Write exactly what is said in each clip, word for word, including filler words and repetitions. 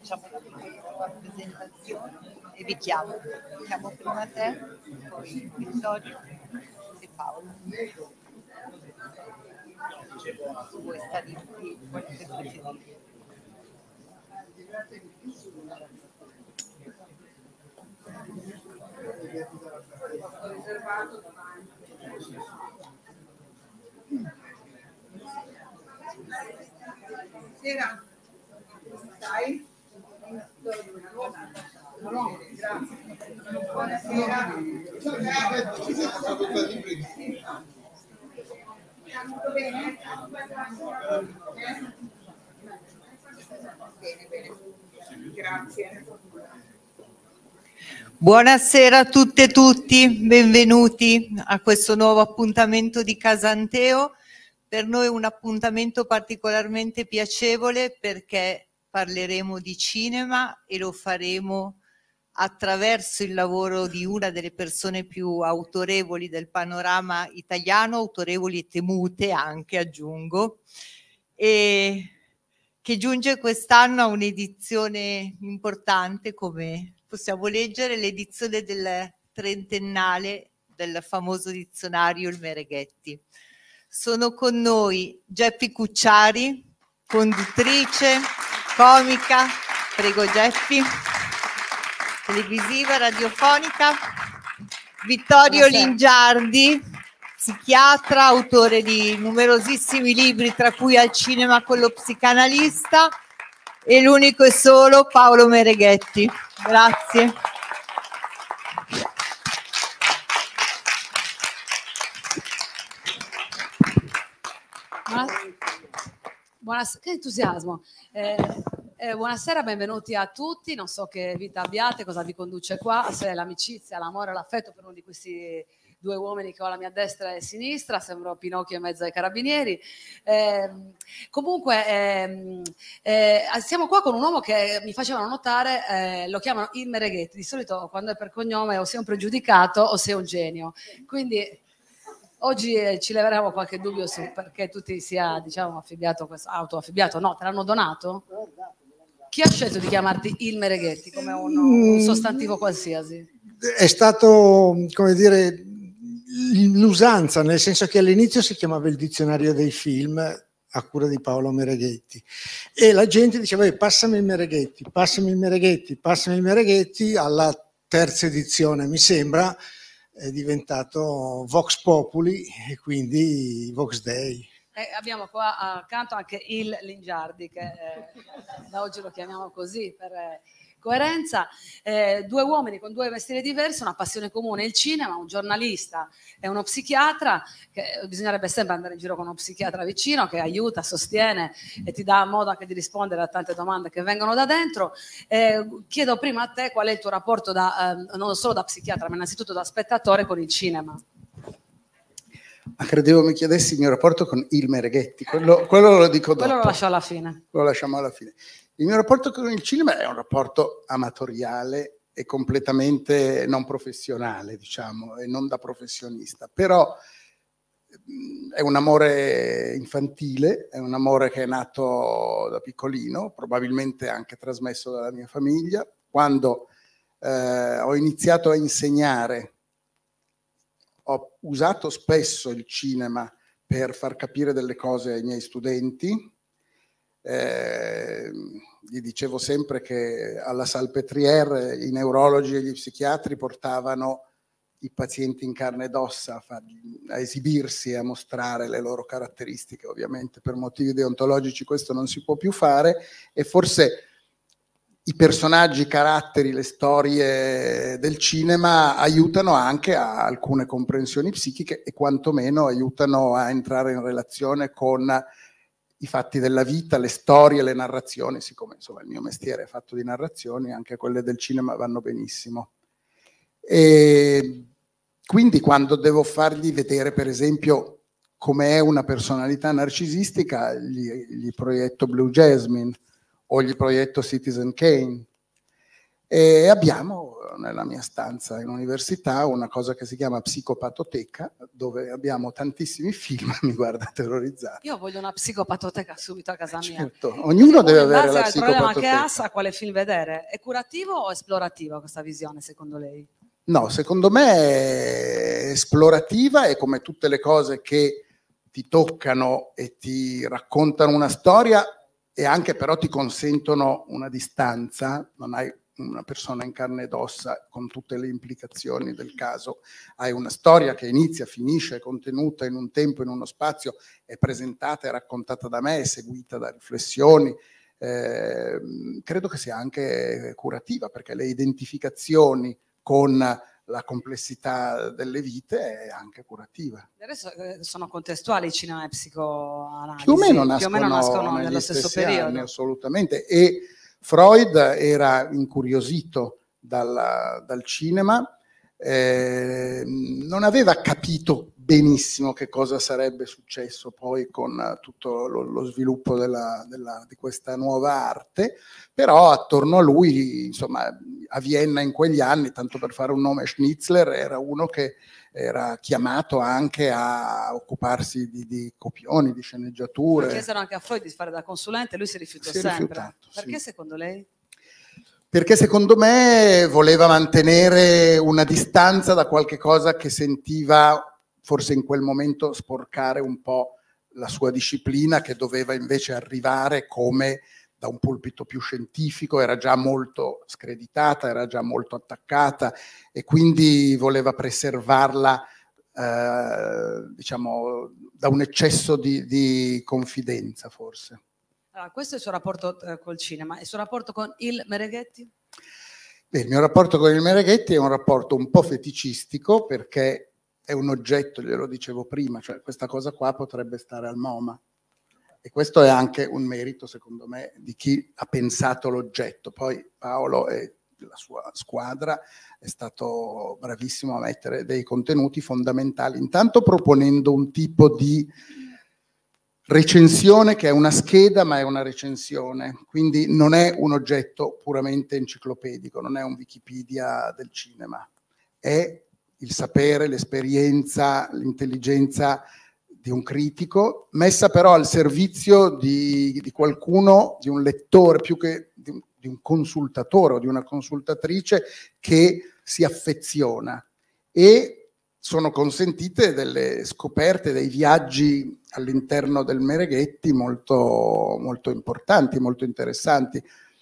facciamo la tua presentazione e vi chiamo. Chiamo prima te, poi Vittorio e Paolo. Se vuoi stare in piedi, quello che preferisci. Buonasera. Stai? Buonasera. Tutto bene? Bene, bene. Grazie. Buonasera a tutte e tutti, benvenuti a questo nuovo appuntamento di Casanteo. Per noi è un appuntamento particolarmente piacevole perché parleremo di cinema e lo faremo attraverso il lavoro di una delle persone più autorevoli del panorama italiano, autorevoli e temute anche, aggiungo, e che giunge quest'anno a un'edizione importante, come possiamo leggere, l'edizione del trentennale del famoso dizionario Il Mereghetti. Sono con noi Geppi Cucciari, conduttrice, comica, prego Geppi, televisiva, radiofonica, Vittorio Buonasera. Lingiardi, psichiatra, autore di numerosissimi libri, tra cui Al cinema con lo psicanalista, e l'unico e solo Paolo Mereghetti. Grazie. Buonasera, che entusiasmo. Eh, eh, buonasera, benvenuti a tutti. Non so che vita abbiate, cosa vi conduce qua, se è l'amicizia, l'amore, l'affetto per uno di questi due uomini che ho alla mia destra e sinistra, sembro Pinocchio in mezzo ai carabinieri. Eh, comunque eh, eh, siamo qua con un uomo che mi facevano notare, eh, lo chiamano il Mereghetti. Di solito quando è per cognome o sei un pregiudicato o sei un genio. Quindi oggi eh, ci leveremo qualche dubbio su perché tu ti sia, diciamo, affibbiato, autoaffibbiato. No, te l'hanno donato? Chi ha scelto di chiamarti il Mereghetti come un, un sostantivo qualsiasi? È stato, come dire, l'usanza, nel senso che all'inizio si chiamava il dizionario dei film a cura di Paolo Mereghetti e la gente diceva passami il Mereghetti, passami il Mereghetti, passami il Mereghetti. Alla terza edizione mi sembra è diventato Vox Populi e quindi Vox Dei. Eh, abbiamo qua accanto anche il Lingiardi, che eh, da oggi lo chiamiamo così per eh, coerenza. Eh, due uomini con due mestieri diversi, una passione comune, il cinema, un giornalista e uno psichiatra, che bisognerebbe sempre andare in giro con uno psichiatra vicino che aiuta, sostiene e ti dà modo anche di rispondere a tante domande che vengono da dentro. Eh, chiedo prima a te qual è il tuo rapporto da, eh, non solo da psichiatra, ma innanzitutto da spettatore con il cinema. Ma credevo mi chiedessi il mio rapporto con il Mereghetti, quello, quello lo dico dopo. Quello lo lascio alla fine. Lo lasciamo alla fine. Il mio rapporto con il cinema è un rapporto amatoriale e completamente non professionale, diciamo, e non da professionista, però è un amore infantile, è un amore che è nato da piccolino, probabilmente anche trasmesso dalla mia famiglia. Quando eh, ho iniziato a insegnare, ho usato spesso il cinema per far capire delle cose ai miei studenti. Eh, gli dicevo sempre che alla Salpêtrière i neurologi e gli psichiatri portavano i pazienti in carne ed ossa a, fargli, a esibirsi e a mostrare le loro caratteristiche. Ovviamente per motivi deontologici questo non si può più fare e forse i personaggi, i caratteri, le storie del cinema aiutano anche a alcune comprensioni psichiche e quantomeno aiutano a entrare in relazione con i fatti della vita, le storie, le narrazioni. Siccome insomma il mio mestiere è fatto di narrazioni, anche quelle del cinema vanno benissimo. E quindi quando devo fargli vedere per esempio com'è una personalità narcisistica, gli, gli proietto Blue Jasmine o gli proietto Citizen Kane. E abbiamo nella mia stanza in università una cosa che si chiama psicopatoteca, dove abbiamo tantissimi film. Mi guarda terrorizzato. Io voglio una psicopatoteca subito a casa mia. Certo, ognuno deve in avere base la al problema che psicopatoteca. ha, sa quale film vedere. È curativo o esplorativa questa visione, secondo lei? No, secondo me è esplorativa, e come tutte le cose che ti toccano e ti raccontano una storia e anche però ti consentono una distanza, non hai una persona in carne ed ossa con tutte le implicazioni del caso, hai una storia che inizia, finisce, è contenuta in un tempo, in uno spazio, è presentata e raccontata da me, è seguita da riflessioni. Eh, credo che sia anche curativa, perché le identificazioni con la complessità delle vite è anche curativa. Adesso eh, sono contestuali cinema e psicoanalisi, Più o meno nascono, più o meno nascono negli nello stesso stessi periodo. anni, assolutamente. E Freud era incuriosito dal, dal cinema, eh, non aveva capito benissimo che cosa sarebbe successo poi con tutto lo, lo sviluppo della, della, di questa nuova arte, però attorno a lui, insomma, a Vienna in quegli anni, tanto per fare un nome, Schnitzler era uno che era chiamato anche a occuparsi di, di copioni, di sceneggiature. Ma chiesero anche a Freud di fare da consulente, lui si rifiutò Si è sempre. rifiutato, Perché sì. secondo lei? Perché secondo me voleva mantenere una distanza da qualche cosa che sentiva forse in quel momento sporcare un po' la sua disciplina, che doveva invece arrivare come da un pulpito più scientifico, era già molto screditata, era già molto attaccata, e quindi voleva preservarla eh, diciamo da un eccesso di, di confidenza forse. Allora, questo è il suo rapporto eh, col cinema. Il suo rapporto con il Mereghetti? Beh, il mio rapporto con il Mereghetti è un rapporto un po' feticistico, perché è un oggetto, glielo dicevo prima, cioè questa cosa qua potrebbe stare al MoMA. E questo è anche un merito, secondo me, di chi ha pensato l'oggetto. Poi Paolo e la sua squadra è stato bravissimo a mettere dei contenuti fondamentali, intanto proponendo un tipo di recensione che è una scheda, ma è una recensione, quindi non è un oggetto puramente enciclopedico, non è un Wikipedia del cinema, è il sapere, l'esperienza, l'intelligenza di un critico, messa però al servizio di, di qualcuno, di un lettore, più che di un, di un consultatore o di una consultatrice che si affeziona, e sono consentite delle scoperte, dei viaggi all'interno del Mereghetti molto, molto importanti, molto interessanti.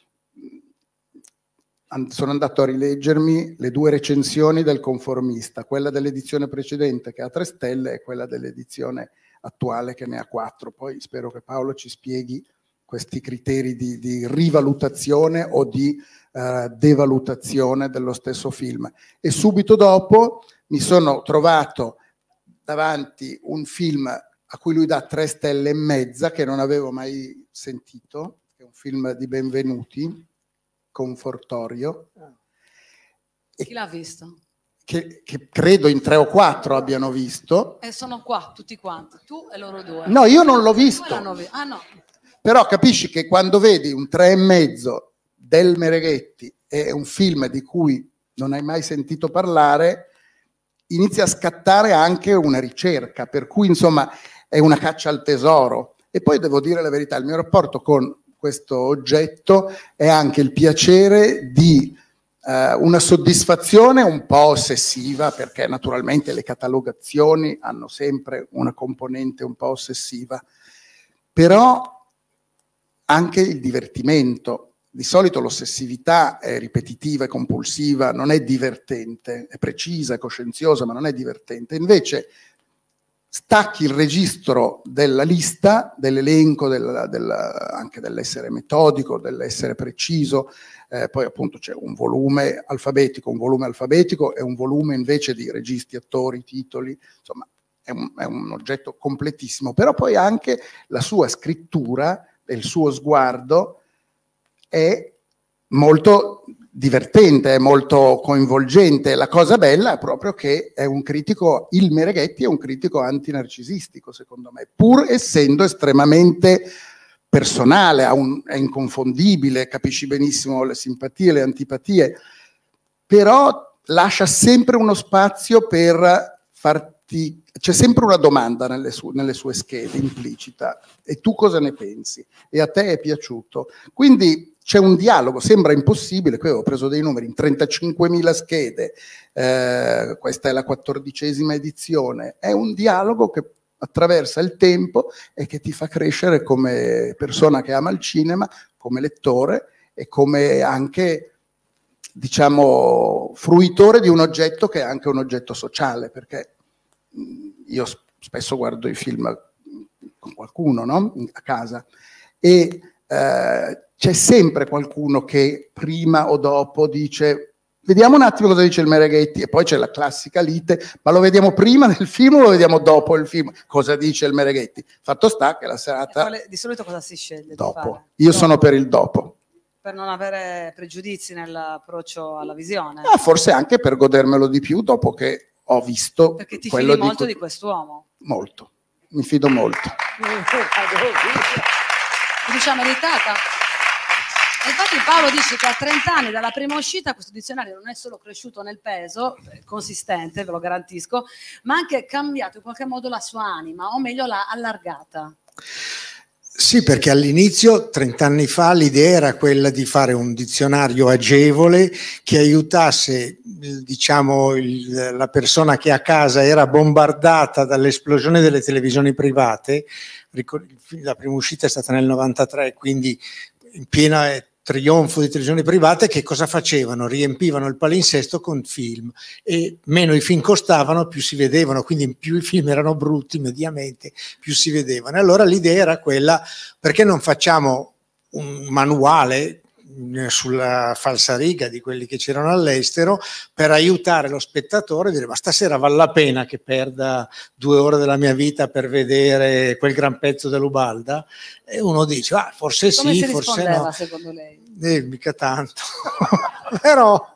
Sono andato a rileggermi le due recensioni del Conformista, quella dell'edizione precedente che ha tre stelle e quella dell'edizione attuale che ne ha quattro. Poi spero che Paolo ci spieghi questi criteri di, di rivalutazione o di uh, devalutazione dello stesso film. E subito dopo mi sono trovato davanti un film a cui lui dà tre stelle e mezza, che non avevo mai sentito, che è un film di Benvenuti, Confortorio. Chi l'ha visto? Che, che credo in tre o quattro abbiano visto. E sono qua tutti quanti, tu e loro due. No, io non l'ho visto. Vi- ah, no. Però capisci che quando vedi un tre e mezzo del Mereghetti e un film di cui non hai mai sentito parlare, inizia a scattare anche una ricerca, per cui insomma è una caccia al tesoro. E poi devo dire la verità, il mio rapporto con questo oggetto è anche il piacere di eh, una soddisfazione un po' ossessiva, perché naturalmente le catalogazioni hanno sempre una componente un po' ossessiva, però anche il divertimento. Di solito l'ossessività è ripetitiva, è compulsiva, non è divertente, è precisa, è coscienziosa, ma non è divertente. Invece stacchi il registro della lista, dell'elenco, del, del, anche dell'essere metodico, dell'essere preciso, eh, poi appunto c'è un volume alfabetico, un volume alfabetico e un volume invece di registi, attori, titoli, insomma è un, è un oggetto completissimo, però poi anche la sua scrittura e il suo sguardo è molto divertente, è molto coinvolgente. La cosa bella è proprio che è un critico, il Mereghetti è un critico antinarcisistico, secondo me, pur essendo estremamente personale, ha un, è inconfondibile, capisci benissimo le simpatie, le antipatie, però lascia sempre uno spazio per farti... C'è sempre una domanda nelle sue, nelle sue schede implicita, e tu cosa ne pensi? E a te è piaciuto? Quindi c'è un dialogo, sembra impossibile, qui avevo preso dei numeri, in trentacinquemila schede, eh, questa è la quattordicesima edizione, è un dialogo che attraversa il tempo e che ti fa crescere come persona che ama il cinema, come lettore e come anche, diciamo, fruitore di un oggetto che è anche un oggetto sociale, perché io spesso guardo i film con qualcuno, no? A casa, e eh, c'è sempre qualcuno che prima o dopo dice: vediamo un attimo cosa dice il Mereghetti, e poi c'è la classica lite: ma lo vediamo prima del film o lo vediamo dopo il film? Cosa dice il Mereghetti? Fatto sta che la serata... Quale, di solito cosa si sceglie? Dopo. Di fare? Io dopo. sono per il dopo. Per non avere pregiudizi nell'approccio alla visione? Ah, forse anche per godermelo di più dopo che ho visto. Perché ti quello fidi molto di, di quest'uomo? Molto, mi fido molto. Fiducia meritata. E infatti Paolo dice che a trenta anni dalla prima uscita questo dizionario non è solo cresciuto nel peso, consistente, ve lo garantisco, ma anche cambiato in qualche modo la sua anima, o meglio l'ha allargata. Sì, perché all'inizio, trent'anni fa, l'idea era quella di fare un dizionario agevole che aiutasse, diciamo, il, la persona che a casa era bombardata dall'esplosione delle televisioni private. La prima uscita è stata nel novantatré, quindi in piena trionfo di televisioni private. Che cosa facevano? Riempivano il palinsesto con film, e meno i film costavano più si vedevano, quindi più i film erano brutti mediamente più si vedevano. E allora l'idea era quella: perché non facciamo un manuale sulla falsariga di quelli che c'erano all'estero, per aiutare lo spettatore a dire: ma stasera vale la pena che perda due ore della mia vita per vedere quel gran pezzo dell'Ubalda? E uno dice: ah, forse Come sì, si forse rispondeva no. secondo lei? Eh, mica tanto. Però,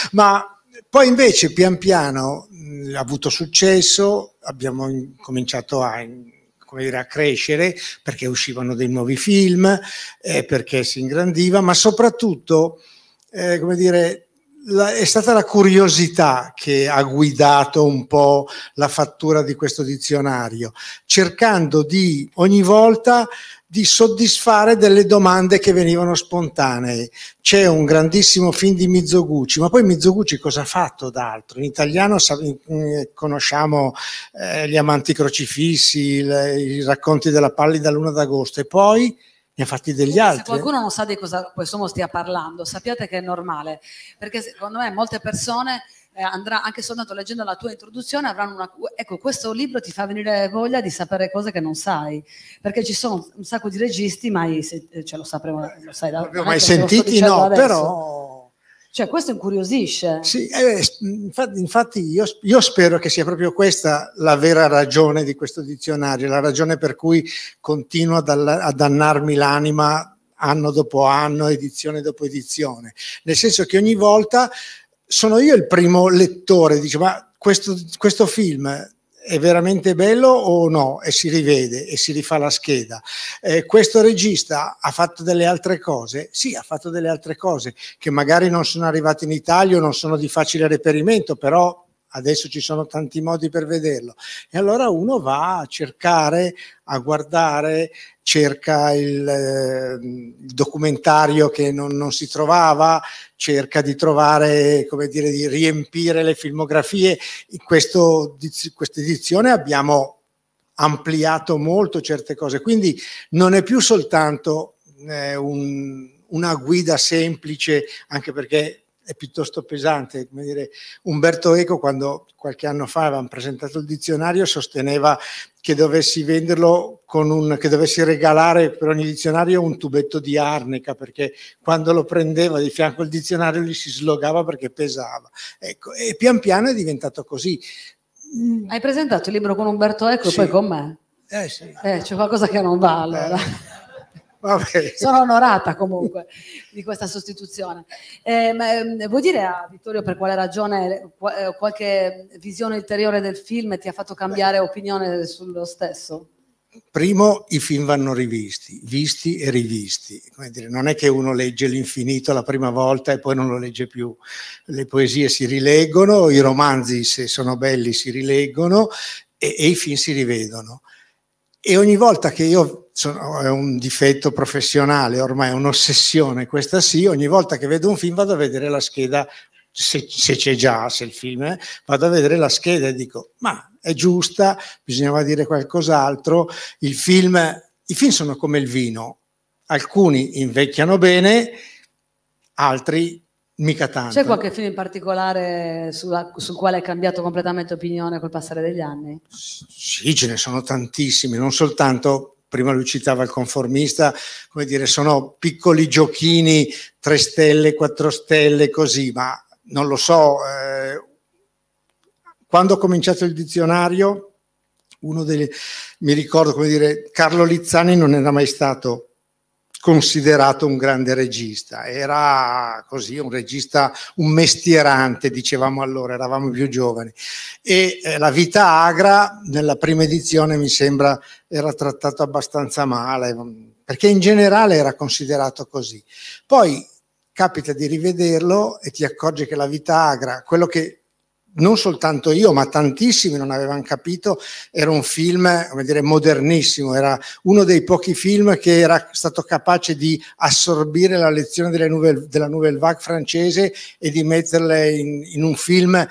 ma poi invece pian piano mh, ha avuto successo, abbiamo in, cominciato a, in, come dire, a crescere, perché uscivano dei nuovi film, eh, perché si ingrandiva, ma soprattutto, eh, come dire, la, è stata la curiosità che ha guidato un po' la fattura di questo dizionario, cercando di ogni volta di soddisfare delle domande che venivano spontanee. C'è un grandissimo film di Mizoguchi, ma poi Mizoguchi cosa ha fatto d'altro? In italiano conosciamo eh, Gli amanti crocifissi, il, i racconti della pallida luna d'agosto, e poi ne ha fatti degli Se altri. qualcuno non sa di cosa quest'uomo stia parlando, sappiate che è normale, perché secondo me molte persone eh, andrà anche soltanto leggendo la tua introduzione avranno una... Ecco, questo libro ti fa venire voglia di sapere cose che non sai, perché ci sono un sacco di registi, ma ce cioè, lo sapremo, lo sai, non abbiamo mai sentiti, no, adesso. Però... Cioè, questo incuriosisce. Sì, eh, infatti, infatti io, io spero che sia proprio questa la vera ragione di questo dizionario, la ragione per cui continuo ad, a dannarmi l'anima anno dopo anno, edizione dopo edizione, nel senso che ogni volta sono io il primo lettore, dice: ma questo, questo film è veramente bello o no? E si rivede e si rifà la scheda. Eh, questo regista ha fatto delle altre cose? Sì, ha fatto delle altre cose che magari non sono arrivate in Italia o non sono di facile reperimento, però adesso ci sono tanti modi per vederlo. E allora uno va a cercare, a guardare, cerca il, eh, il documentario che non, non si trovava, cerca di trovare, come dire, di riempire le filmografie. In questo, questa edizione abbiamo ampliato molto certe cose, quindi non è più soltanto eh, un, una guida semplice, anche perché è piuttosto pesante. Come dire, Umberto Eco, quando qualche anno fa avevamo presentato il dizionario, sosteneva che dovessi venderlo con un, che dovessi regalare per ogni dizionario un tubetto di arnica, perché quando lo prendeva di fianco al dizionario gli si slogava perché pesava. Ecco, e pian piano è diventato così. Hai presentato il libro con Umberto Eco e sì. poi con me? Eh sì. Eh, c'è qualcosa che non va allora. Eh. Vabbè. Sono onorata comunque di questa sostituzione. Eh, ma, eh, vuoi dire a Vittorio per quale ragione qualche visione ulteriore del film ti ha fatto cambiare opinione sullo stesso? primo, i film vanno rivisti, visti e rivisti. Come dire, non è che uno legge l'infinito la prima volta e poi non lo legge più. Le poesie si rileggono, i romanzi, se sono belli, si rileggono e, e i film si rivedono. E ogni volta che io, sono, è un difetto professionale, ormai è un'ossessione, questa sì, ogni volta che vedo un film vado a vedere la scheda, se, se c'è già, se il film è, vado a vedere la scheda e dico, ma è giusta, bisognava dire qualcos'altro. Il film, i film sono come il vino, alcuni invecchiano bene, altri mica tanto. C'è qualche film in particolare sulla, sul quale hai cambiato completamente opinione col passare degli anni? Sì, ce ne sono tantissimi, non soltanto, prima lui citava il conformista, come dire, sono piccoli giochini, tre stelle, quattro stelle, così, ma non lo so, eh, quando ho cominciato il dizionario, uno dei, mi ricordo, come dire, Carlo Lizzani non era mai stato considerato un grande regista, era così un regista, un mestierante, dicevamo allora, eravamo più giovani. E eh, La vita agra, nella prima edizione mi sembra era trattato abbastanza male, perché in generale era considerato così. Poi capita di rivederlo e ti accorgi che La vita agra, quello che non soltanto io, ma tantissimi non avevano capito, era un film, come dire, modernissimo, era uno dei pochi film che era stato capace di assorbire la lezione delle nouvelle, della Nouvelle Vague francese e di metterle in, in un film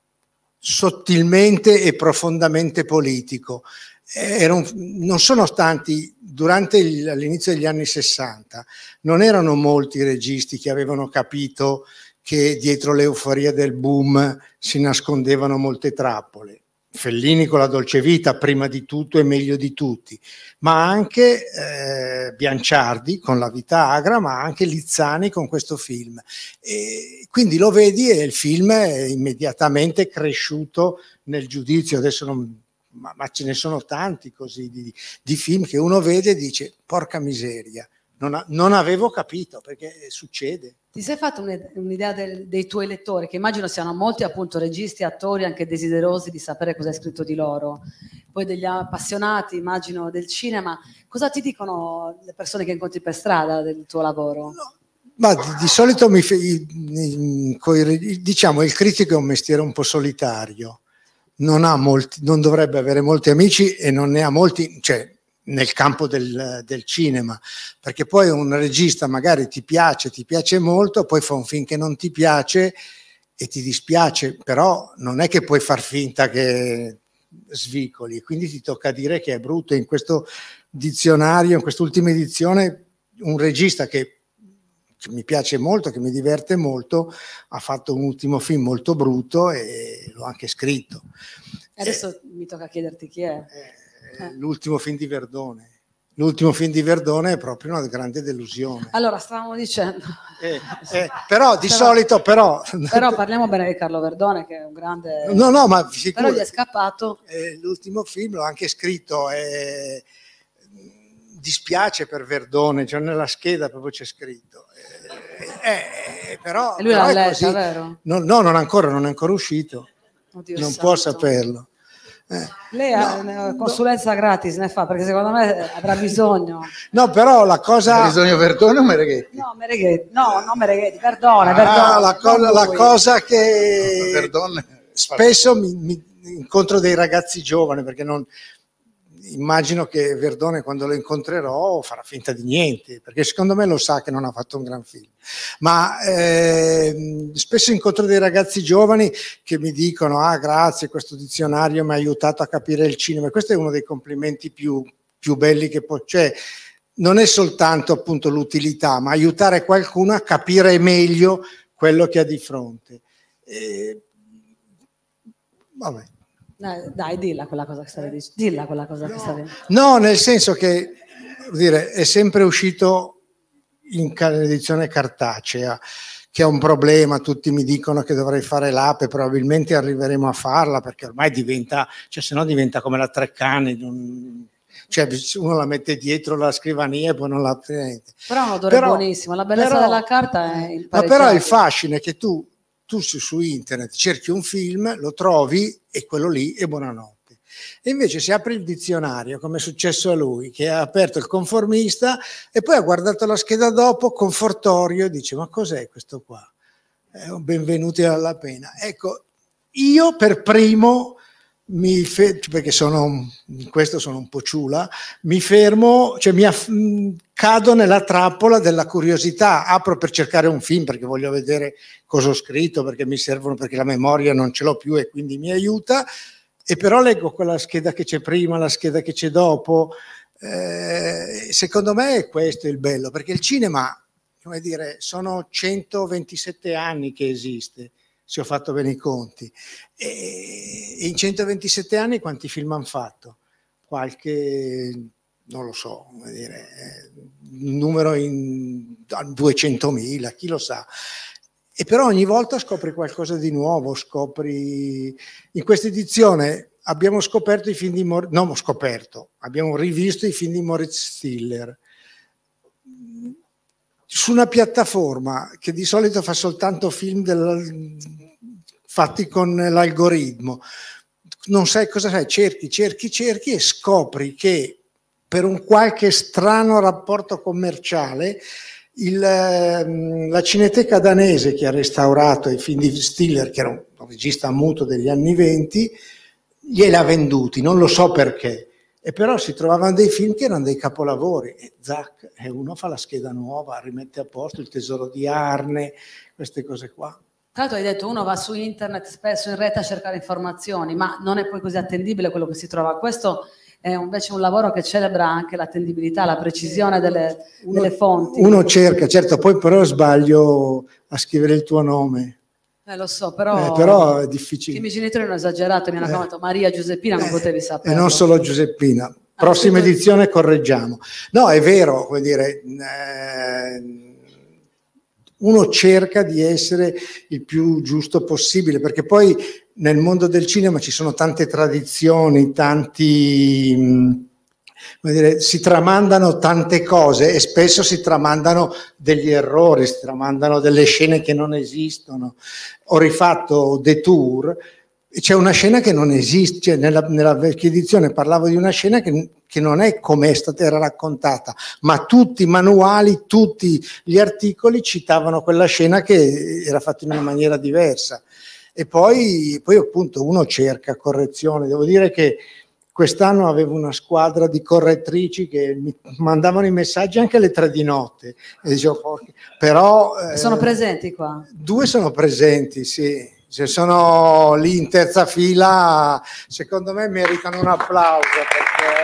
sottilmente e profondamente politico. Era un, non sono tanti, durante il, all'inizio degli anni sessanta, non erano molti registi che avevano capito che dietro l'euforia del boom si nascondevano molte trappole. Fellini con La dolce vita, prima di tutto e meglio di tutti, ma anche eh, Bianciardi con La vita agra, ma anche Lizzani con questo film. E quindi lo vedi e il film è immediatamente cresciuto nel giudizio. Adesso non, ma, ma ce ne sono tanti così di, di film che uno vede e dice porca miseria, non, ha, non avevo capito, perché succede. Ti sei fatto un'idea del, dei tuoi lettori, che immagino siano molti appunto registi, attori, anche desiderosi di sapere cosa è scritto di loro, poi degli appassionati, immagino, del cinema. Cosa ti dicono le persone che incontri per strada del tuo lavoro? No, ma di, di solito mi, diciamo il critico è un mestiere un po' solitario, non ha molti, non dovrebbe avere molti amici e non ne ha molti, cioè nel campo del, del cinema, perché poi un regista magari ti piace, ti piace molto, poi fa un film che non ti piace e ti dispiace, però non è che puoi far finta che svicoli, quindi ti tocca dire che è brutto. In questo dizionario, in quest'ultima edizione, un regista che, che mi piace molto, che mi diverte molto, ha fatto un ultimo film molto brutto e l'ho anche scritto. Adesso eh, mi tocca chiederti chi è. Eh, L'ultimo film di Verdone. L'ultimo film di Verdone è proprio una grande delusione. Allora, stavamo dicendo. Eh, eh, però di però, solito, però. Però parliamo bene di Carlo Verdone, che è un grande. No, no, ma sicuro, però gli è scappato. Eh, l'ultimo film l'ho anche scritto. Eh, dispiace per Verdone, cioè nella scheda proprio c'è scritto. Eh, eh, però. E lui l'ha letta, vero? No, no, non ancora, non è ancora uscito. Oddio non santo. Può saperlo. Eh, Lei ha no, una consulenza no. gratis ne fa, perché secondo me avrà bisogno. No, però la cosa. Ha bisogno Verdone o Mereghetti? No, Mereghetti, no, non Mereghetti, Verdone, ah, Verdone. La, cosa, la cosa che Verdone. spesso mi, mi incontro dei ragazzi giovani, perché non immagino che Verdone quando lo incontrerò farà finta di niente, perché secondo me lo sa che non ha fatto un gran film, ma eh, spesso incontro dei ragazzi giovani che mi dicono ah grazie, questo dizionario mi ha aiutato a capire il cinema. Questo è uno dei complimenti più, più belli che può, cioè non è soltanto appunto l'utilità, ma aiutare qualcuno a capire meglio quello che ha di fronte. E, vabbè. Dai, dilla quella cosa che stavi dicendo. Dilla quella cosa no, che stavi. No, nel senso che dire, è sempre uscito in edizione cartacea, che è un problema. Tutti mi dicono che dovrei fare l'ape, probabilmente arriveremo a farla, perché ormai diventa, cioè se no diventa come la Treccani, non, cioè uno la mette dietro la scrivania e poi non la prende. Però è un odore però, buonissimo, la bellezza però, della carta è il ma però il fascino è che tu tu su, su internet cerchi un film, lo trovi e quello lì è buonanotte. E invece si apre il dizionario, come è successo a lui, che ha aperto il conformista e poi ha guardato la scheda dopo, confortorio, e dice: ma cos'è questo qua? Eh, benvenuti alla pena. Ecco, io per primo, mi fe- perché sono, in questo sono un po' ciula, mi fermo, cioè mi aff- cado nella trappola della curiosità, apro per cercare un film perché voglio vedere cosa ho scritto, perché mi servono, perché la memoria non ce l'ho più e quindi mi aiuta, e però leggo quella scheda che c'è prima, la scheda che c'è dopo. Eh, secondo me è questo il bello, perché il cinema, come dire, sono centoventisette anni che esiste, se ho fatto bene i conti, e in centoventisette anni quanti film hanno fatto? Qualche, non lo so, come dire, un numero in duecentomila, chi lo sa. E però ogni volta scopri qualcosa di nuovo, scopri... In questa edizione abbiamo scoperto i film di Moritz, no, ho scoperto, abbiamo rivisto i film di Moritz Stiller su una piattaforma che di solito fa soltanto film del, fatti con l'algoritmo. Non sai cosa fai, cerchi, cerchi, cerchi e scopri che per un qualche strano rapporto commerciale il, la Cineteca danese, che ha restaurato i film di Stiller, che era un regista muto degli anni venti, glieli ha venduti, non lo so perché. E però si trovavano dei film che erano dei capolavori, e zac, e uno fa la scheda nuova, rimette a posto Il tesoro di Arne, queste cose qua. Tra l'altro hai detto uno va su internet spesso in rete a cercare informazioni, ma non è poi così attendibile quello che si trova. Questo è invece un lavoro che celebra anche l'attendibilità, la precisione delle, uno, delle fonti. Uno cerca, certo, poi però sbaglio a scrivere il tuo nome. Eh, lo so, però, eh, però è difficile. I miei genitori hanno esagerato, mi hanno eh, chiamato Maria Giuseppina, non eh, potevi sapere. E non solo Giuseppina. Prossima scritto... edizione correggiamo. No, è vero, vuol dire, eh, uno cerca di essere il più giusto possibile, perché poi nel mondo del cinema ci sono tante tradizioni, tanti... Mh, dire, si tramandano tante cose e spesso si tramandano degli errori, si tramandano delle scene che non esistono. Ho rifatto The Tour, c'è una scena che non esiste, cioè nella, nella vecchia edizione parlavo di una scena che, che non è come è stata era raccontata, ma tutti i manuali, tutti gli articoli citavano quella scena che era fatta in una maniera diversa. E poi, poi appunto uno cerca correzione. Devo dire che quest'anno avevo una squadra di correttrici che mi mandavano i messaggi anche alle tre di notte. E dicevo, però, eh, sono presenti qua? Due sono presenti, sì. Se sono lì in terza fila, secondo me meritano un applauso, perché,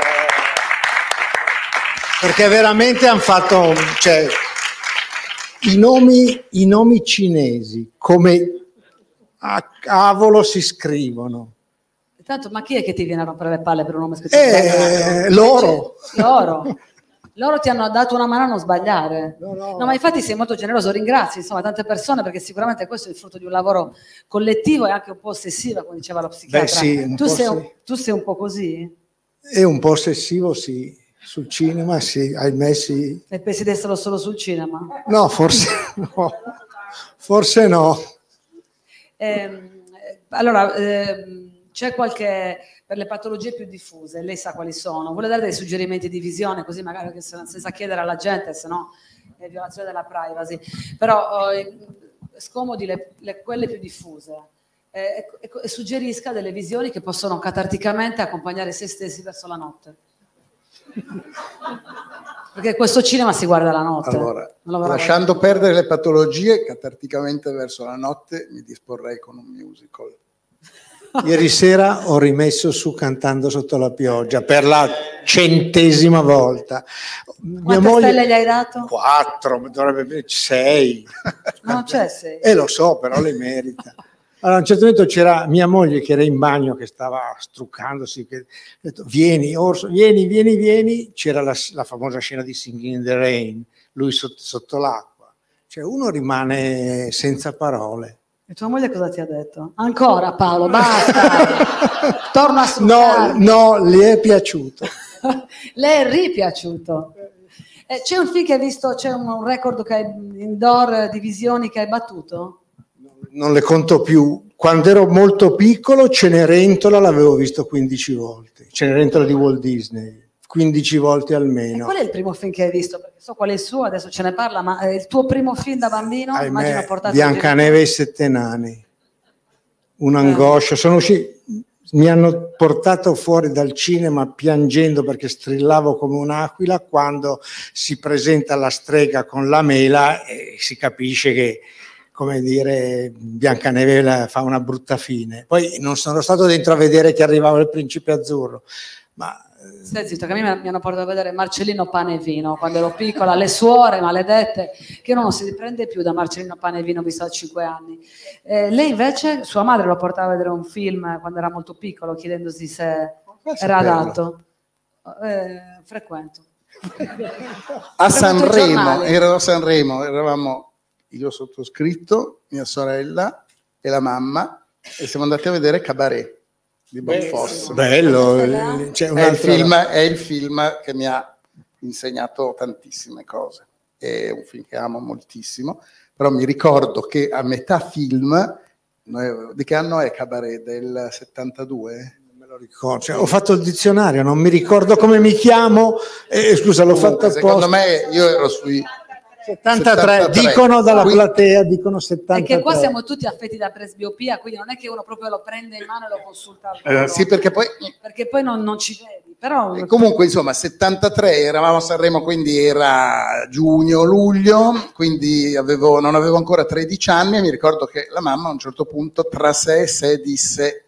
perché veramente hanno fatto, cioè, i nomi, i nomi cinesi, come a cavolo si scrivono. Tanto, ma chi è che ti viene a rompere le palle per un nome scritto? Eh, loro. Loro. Loro ti hanno dato una mano a non sbagliare. No, no. No, ma infatti sei molto generoso, ringrazio insomma tante persone, perché sicuramente questo è il frutto di un lavoro collettivo e anche un po' ossessivo, come diceva lo psichiatra. Beh, sì, un tu, po' sei sì. un, tu sei un po' così? È un po' ossessivo, sì. Sul cinema, sì, ahimè sì. E pensi di esserlo solo sul cinema? No, forse no. Forse no. Eh, allora, eh, c'è qualche... per le patologie più diffuse, lei sa quali sono, vuole dare dei suggerimenti di visione, così magari che senza chiedere alla gente, se no è violazione della privacy, però eh, scomodi le, le, quelle più diffuse eh, e, e suggerisca delle visioni che possono catarticamente accompagnare se stessi verso la notte. Perché questo cinema si guarda la notte. Allora, lasciando perdere le patologie, catarticamente verso la notte mi disporrei con un musical. Ieri sera ho rimesso su Cantando sotto la pioggia per la centesima volta. Quante Mia moglie... stelle gli hai dato? Quattro, dovrebbe sei. No, c'è sei. Eh, lo so, però le merita. Allora, a un certo punto c'era mia moglie che era in bagno, che stava struccandosi, che ha detto, vieni, Orso, vieni, vieni, vieni. C'era la, la famosa scena di Singing in the Rain, lui sotto, sotto l'acqua. Cioè uno rimane senza parole. E tua moglie cosa ti ha detto? Ancora Paolo, basta, torna a No, no, le è piaciuto. Le è ripiaciuto. Eh, c'è un film che hai visto, c'è un, un record che hai, indoor di visioni che hai battuto? Non le conto più. quando ero molto piccolo Cenerentola l'avevo visto quindici volte, Cenerentola di Walt Disney, quindici volte E almeno. qual è il primo film che hai visto? Perché so qual è il suo, adesso ce ne parla, ma eh, il tuo primo film da bambino? Immagino Ahimè, portato Biancaneve e i sette nani, un'angoscia, sono usciti, mi hanno portato fuori dal cinema piangendo perché strillavo come un'aquila quando si presenta la strega con la mela e si capisce che, come dire, Biancaneve la- fa una brutta fine. Poi non sono stato dentro a vedere che arrivava il principe azzurro, ma Stai zitto, che a me mi hanno portato a vedere Marcellino Pane e Vino quando ero piccola, le suore maledette, che uno non si riprende più da Marcellino Pane e Vino visto da cinque anni. Eh, lei invece, sua madre lo portava a vedere un film quando era molto piccolo, chiedendosi se era adatto. Eh, frequento. A Frequento i Sanremo, giornali. ero a Sanremo, eravamo io sottoscritto, mia sorella e la mamma e siamo andati a vedere Cabaret di Bonfosse. bello, c'è È il, un'altra- film, è il film che mi ha insegnato tantissime cose, è un film che amo moltissimo, però mi ricordo che a metà film, noi- di che anno è Cabaret? Del settantadue? Non me lo ricordo, cioè, ho fatto il dizionario, non mi ricordo come mi chiamo, eh, scusa l'ho fatto Comunque, secondo apposta. me io ero sui settantatré, settantatré. dicono dalla Qui- platea, dicono settantatré. È che qua siamo tutti affetti da presbiopia, quindi non è che uno proprio lo prende in mano e lo consulta al Eh, volo, sì, perché poi perché poi non, non ci vedi, però E comunque, insomma, settantatré, eravamo a Sanremo, quindi era giugno, luglio, quindi avevo, non avevo ancora tredici anni e mi ricordo che la mamma a un certo punto tra sé e sé disse: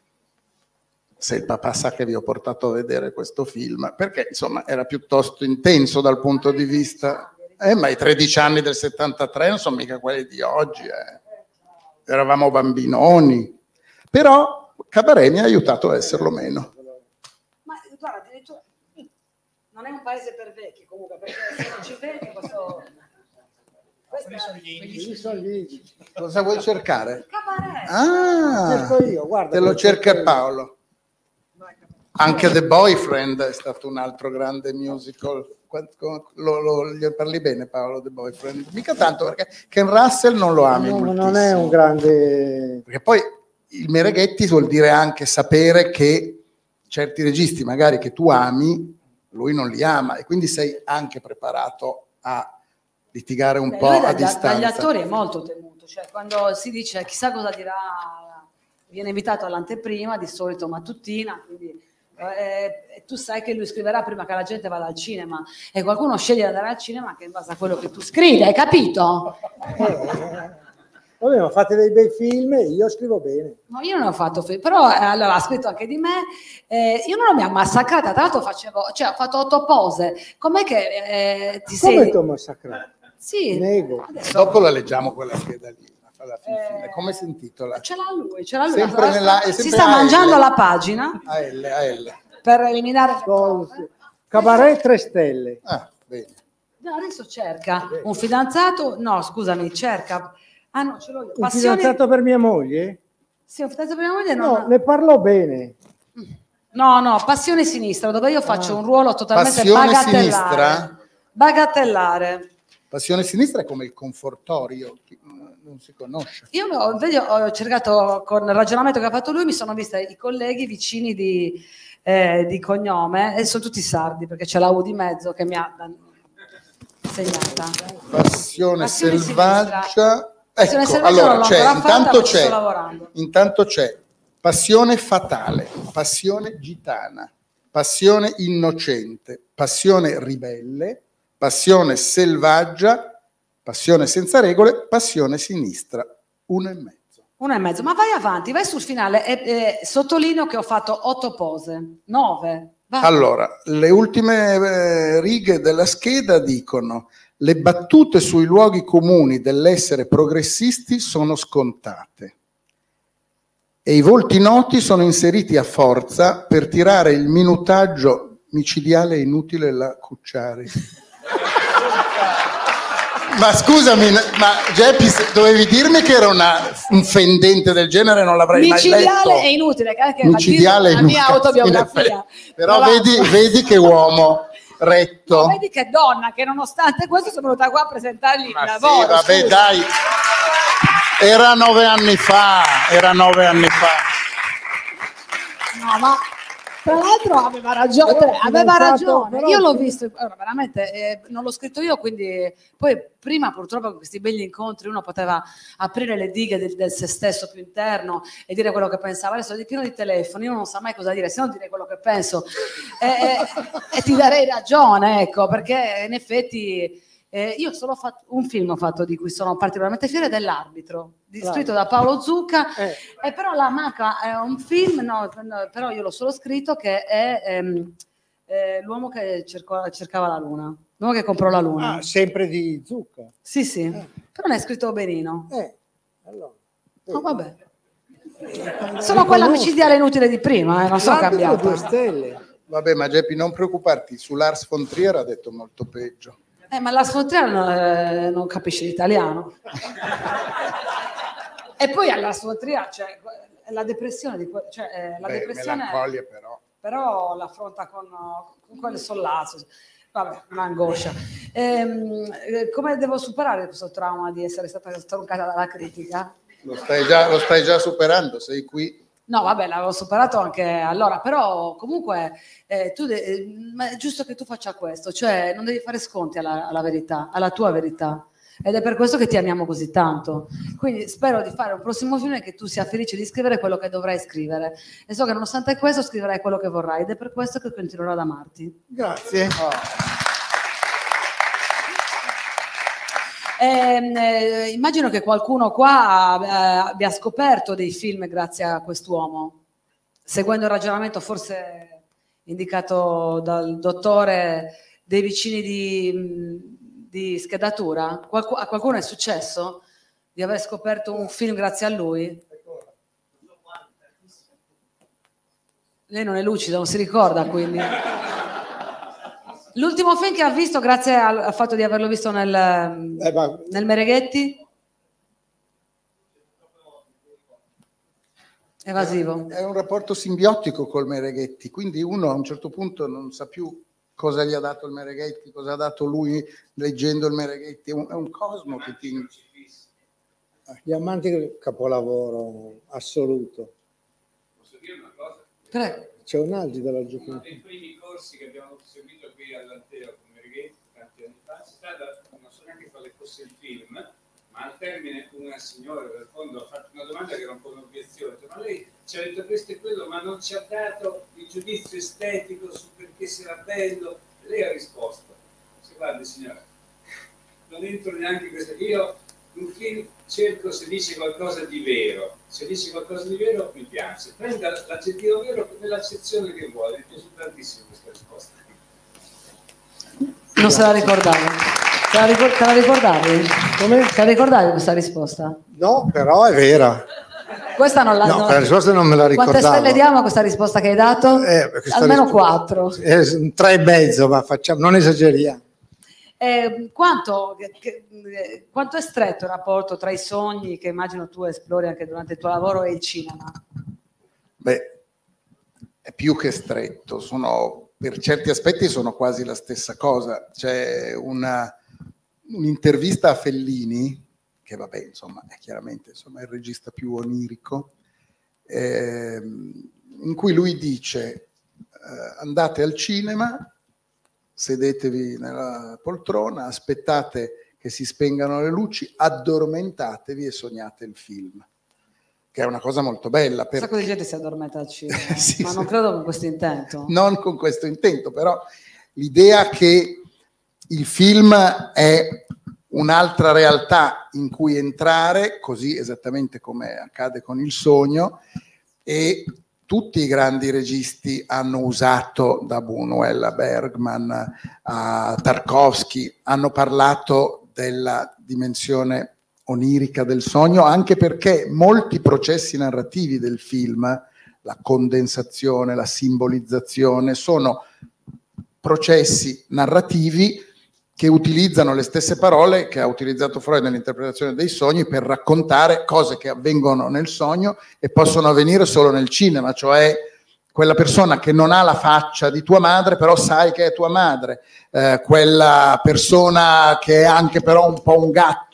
se il papà sa che vi ho portato a vedere questo film, perché insomma era piuttosto intenso dal punto di vista... Eh, ma i tredici anni del settantatré non sono mica quelli di oggi, eh. Eravamo bambinoni, però Cabaret mi ha aiutato a esserlo meno. ma guarda, addirittura non è un paese per vecchi comunque, perché se non ci vedi questo questo è Cosa vuoi cercare? Cabaret. Ah, Cerco io, guarda, te lo lo cerca cerco io. Paolo. Anche The Boyfriend è stato un altro grande musical. Quanto- Lo, lo- gli parli bene, Paolo, The Boyfriend? Mica tanto, perché Ken Russell non lo ami No, moltissimo. non è un grande... Perché poi il Mereghetti vuol dire anche sapere che certi registi magari che tu ami, lui non li ama e quindi sei anche preparato a litigare un Beh, po' lui a dagli, distanza. dagli attori è molto temuto, cioè quando si dice chissà cosa dirà, viene invitato all'anteprima, di solito mattutina, quindi eh, e tu sai che lui scriverà prima che la gente vada al cinema e qualcuno sceglie di andare al cinema anche in base a quello che tu scrivi, hai capito? Vabbè, ma fate dei bei film e io scrivo bene. No, io non ho fatto film, però eh, allora ha scritto anche di me, eh, io non mi ha massacrata, tra l'altto facevo, cioè ho fatto otto pose, com'è che eh, ti Come sei... ti ho massacrato? Sì, Nego. adesso- Dopo la leggiamo quella scheda lì. alla fin Eh, fine. Come si intitola? Ce l'ha lui, ce l'ha lui. Sempre la- nella- è si sempre sta A L. mangiando la pagina A L, A L. per eliminare le cose. Cabaret tre stelle. Ah, bene. No, adesso cerca un fidanzato, no scusami, cerca, ah no ce l'ho io, Un Passioni- fidanzato per mia moglie? sì, un fidanzato per mia moglie No, no, ne parlo bene. no, no, Passione Sinistra, dove io faccio un ruolo totalmente Passione bagatellare. Sinistra? Bagatellare. Passione sinistra è come il confortorio, chi- non si conosce. Io ho, vedi, ho cercato con il ragionamento che ha fatto lui, mi sono vista i colleghi vicini di, eh, di cognome e sono tutti sardi perché c'è la U di mezzo che mi ha segnata. Passione, Passione selvaggia. sinistra. Passione Ecco, selvaggia allora non l'ho c'è, ancora fatta, intanto ma ci c'è, sto lavorando. intanto c'è passione fatale, passione gitana, passione innocente, passione ribelle, passione selvaggia, passione senza regole, passione sinistra, uno e mezzo. Uno e mezzo, ma vai avanti, vai sul finale e, e sottolineo che ho fatto otto pose, nove. Vai. Allora, le ultime eh, righe della scheda dicono: le battute sui luoghi comuni dell'essere progressisti sono scontate e i volti noti sono inseriti a forza per tirare il minutaggio micidiale e inutile la Cucciari. Ma scusami, ma Geppi, se dovevi dirmi che era una, un fendente del genere, non l'avrei mai letto. Micidiale e inutile, che anche Micidiale la, e la mia inutile, autobiografia. in effetti. Però Tra vedi, l'altro. vedi che uomo retto. No, vedi che donna, che nonostante questo sono venuta qua a presentargli il Ma sì, lavoro. vabbè, scusa. dai. Era nove anni fa, era nove anni fa. No, ma tra l'altro aveva ragione, Però aveva finanziato, ragione. però- Io l'ho visto, allora, veramente, eh, non l'ho scritto io, quindi poi prima purtroppo con questi begli incontri uno poteva aprire le dighe del, del se stesso più interno e dire quello che pensava. Adesso è pieno di telefoni, io non so mai cosa dire, se no direi quello che penso e, e- e ti darei ragione, ecco, perché in effetti eh, io solo ho fatto un film ho fatto di cui sono particolarmente fiera, dell'Arbitro, di- Bravo. scritto da Paolo Zucca. Eh. E però la manca è un film, no, no, però io l'ho solo scritto, che è ehm, eh, l'uomo che cercò- cercava la luna, l'uomo che comprò la luna. Ah, sempre di Zucca. Sì, sì, però ne è scritto benino. Eh, allora. Oh, vabbè. Sono quella micidiale inutile di prima, eh, non sono L'arbitro cambiata. due stelle. Vabbè, ma Geppi, non preoccuparti, su Lars von Trier ha detto molto peggio. Eh, ma la sfotria non capisce l'italiano. E poi alla sfotria, cioè, la depressione, di que- cioè, eh, la Beh, depressione melancolia però. però l'affronta con, con quel sollazzo. Vabbè, un'angoscia. Ehm, eh, come devo superare questo trauma di essere stata stroncata dalla critica? Lo stai già, lo stai già superando, sei qui. No, vabbè, l'avevo superato anche allora, però comunque eh, tu de- eh, ma è giusto che tu faccia questo, cioè non devi fare sconti alla, alla verità, alla tua verità. Ed è per questo che ti amiamo così tanto. Quindi spero di fare un prossimo film e che tu sia felice di scrivere quello che dovrai scrivere. E so che nonostante questo scriverai quello che vorrai ed è per questo che continuerò ad amarti. Grazie. Ehm, eh, immagino che qualcuno qua eh, abbia scoperto dei film grazie a quest'uomo, seguendo il ragionamento forse indicato dal dottore dei vicini di, di schedatura. Qualcu- a qualcuno è successo di aver scoperto un film grazie a lui? Lei non è lucida, non si ricorda, quindi. L'ultimo film che ha visto grazie al, al fatto di averlo visto nel, Eh, ma- nel Mereghetti? Evasivo. È un rapporto simbiotico col Mereghetti, quindi uno a un certo punto non sa più cosa gli ha dato il Mereghetti, cosa ha dato lui leggendo il Mereghetti, è un, è un cosmo che ti... Gli amanti del capolavoro assoluto. Posso dire una cosa? Prego. C'è un Algi dalla Gioconda. Uno dei primi corsi che abbiamo seguito qui all'Anteo con Mereghetti tanti anni fa, c'è stata, non so neanche quale fosse il film, ma al termine una signora dal fondo ha fatto una domanda che era un po' un'obiezione, ma lei ci ha detto questo e quello, ma non ci ha dato il giudizio estetico su perché se era bello. E lei ha risposto, se guardi signora, non entro neanche in questo, io un film cerco se dice qualcosa di vero, se dice qualcosa di vero mi piace, prenda l'aggettivo vero nell'accezione che vuole. Mi piace tantissimo questa risposta. Non se la ricordavo. Te la, ricor- te la ricordavi? Come? Te la ricordavi questa risposta? No, però è vera. Questa non la No, non- la risposta non me la Quante ricordavo. stelle diamo a questa risposta che hai dato? Eh, questa Almeno risposta- quattro. Eh, tre e mezzo, ma facciamo, non esageriamo. Eh, quanto, che- che- eh, quanto è stretto il rapporto tra i sogni che immagino tu esplori anche durante il tuo lavoro e il cinema? Beh, è più che stretto, sono, per certi aspetti sono quasi la stessa cosa. C'è una, un'intervista a Fellini, che vabbè, insomma, è chiaramente insomma, il regista più onirico, ehm, in cui lui dice eh, andate al cinema, sedetevi nella poltrona, aspettate che si spengano le luci, addormentatevi e sognate il film, che è una cosa molto bella. Un Per... sacco di gente si addormenta al cinema, Sì, ma sì. non credo con questo intento. Non con questo intento, però l'idea che il film è un'altra realtà in cui entrare, così esattamente come accade con il sogno, e tutti i grandi registi hanno usato, da Buñuel a Bergman a Tarkovsky, hanno parlato della dimensione onirica del sogno, anche perché molti processi narrativi del film, la condensazione, la simbolizzazione, sono processi narrativi che utilizzano le stesse parole che ha utilizzato Freud nell'interpretazione dei sogni per raccontare cose che avvengono nel sogno e possono avvenire solo nel cinema, cioè quella persona che non ha la faccia di tua madre però sai che è tua madre, eh, quella persona che è anche però un po' un gatto,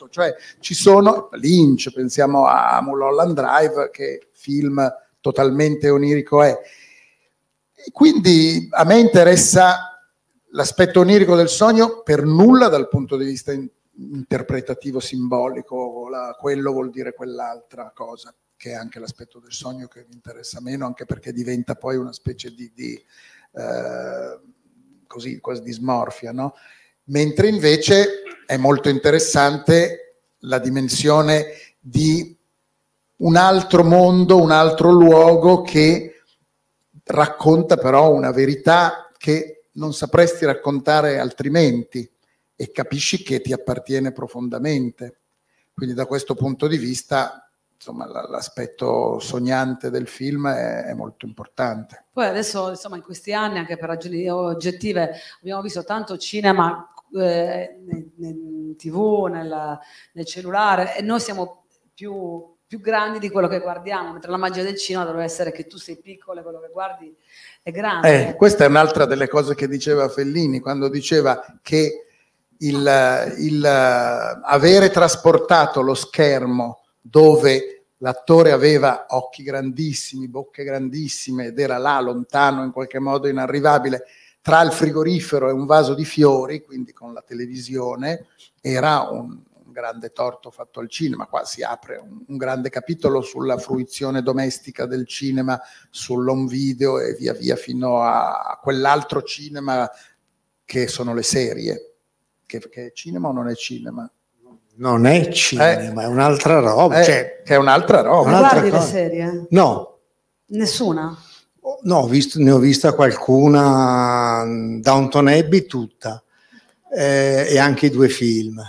cioè ci sono Lynch, pensiamo a Mulholland Drive, che film totalmente onirico è. E quindi a me interessa l'aspetto onirico del sogno per nulla dal punto di vista in, interpretativo simbolico, la, quello vuol dire quell'altra cosa, che è anche l'aspetto del sogno che mi interessa meno, anche perché diventa poi una specie di, di eh, così, quasi di smorfia, no? Mentre invece è molto interessante la dimensione di un altro mondo, un altro luogo che racconta però una verità che non sapresti raccontare altrimenti e capisci che ti appartiene profondamente. Quindi da questo punto di vista, insomma, l'aspetto sognante del film è, è molto importante. Poi adesso, insomma, in questi anni, anche per ragioni oggettive, abbiamo visto tanto cinema eh, in tivù, nel, nel cellulare, e noi siamo più, più grandi di quello che guardiamo, mentre la magia del cinema dovrebbe essere che tu sei piccolo e quello che guardi è grande. Eh, questa è un'altra delle cose che diceva Fellini, quando diceva che il, il avere trasportato lo schermo dove l'attore aveva occhi grandissimi, bocche grandissime ed era là lontano, in qualche modo inarrivabile, tra il frigorifero e un vaso di fiori, quindi con la televisione, era un, un grande torto fatto al cinema. Qua si apre un, un grande capitolo sulla fruizione domestica del cinema, sull'home video e via via fino a, a quell'altro cinema che sono le serie. Che, che è cinema o non è cinema? Non è cinema, eh, è un'altra roba. Eh, cioè, che è un'altra roba. Non guardi cosa. le serie? No. Nessuna? No, ho visto, ne ho vista qualcuna, Downton Abbey tutta, eh, e anche i due film.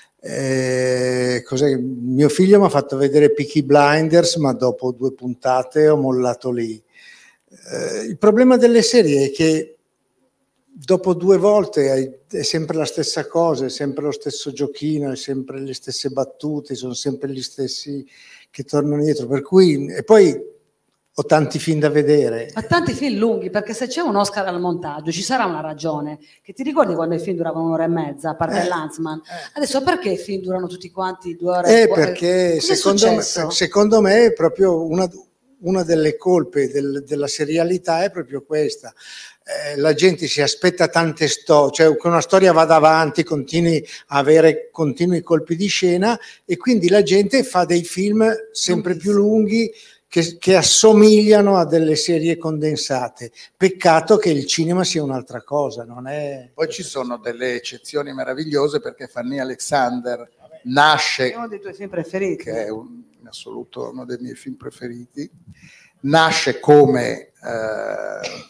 Eh, cos'è? Mio figlio mi ha fatto vedere Peaky Blinders, ma dopo due puntate ho mollato lì. Eh, il problema delle serie è che dopo due volte è sempre la stessa cosa, è sempre lo stesso giochino, è sempre le stesse battute, sono sempre gli stessi che tornano dietro, per cui, e poi ho tanti film da vedere. Ma tanti film lunghi, perché se c'è un Oscar al montaggio ci sarà una ragione. Che ti ricordi quando i film duravano un'ora e mezza, a parte eh, Lanzman? Eh. Adesso perché i film durano tutti quanti due ore? Eh, perché secondo me, secondo me è proprio una, una delle colpe del, della serialità è proprio questa. Eh, la gente si aspetta tante storie, cioè che una storia vada avanti, continui a avere continui colpi di scena, e quindi la gente fa dei film sempre più lunghi che, che assomigliano a delle serie condensate. Peccato che il cinema sia un'altra cosa, non è... Poi ci sono delle eccezioni meravigliose, perché Fanny Alexander nasce, è uno dei tuoi film preferiti, che è un, in assoluto uno dei miei film preferiti, nasce come eh,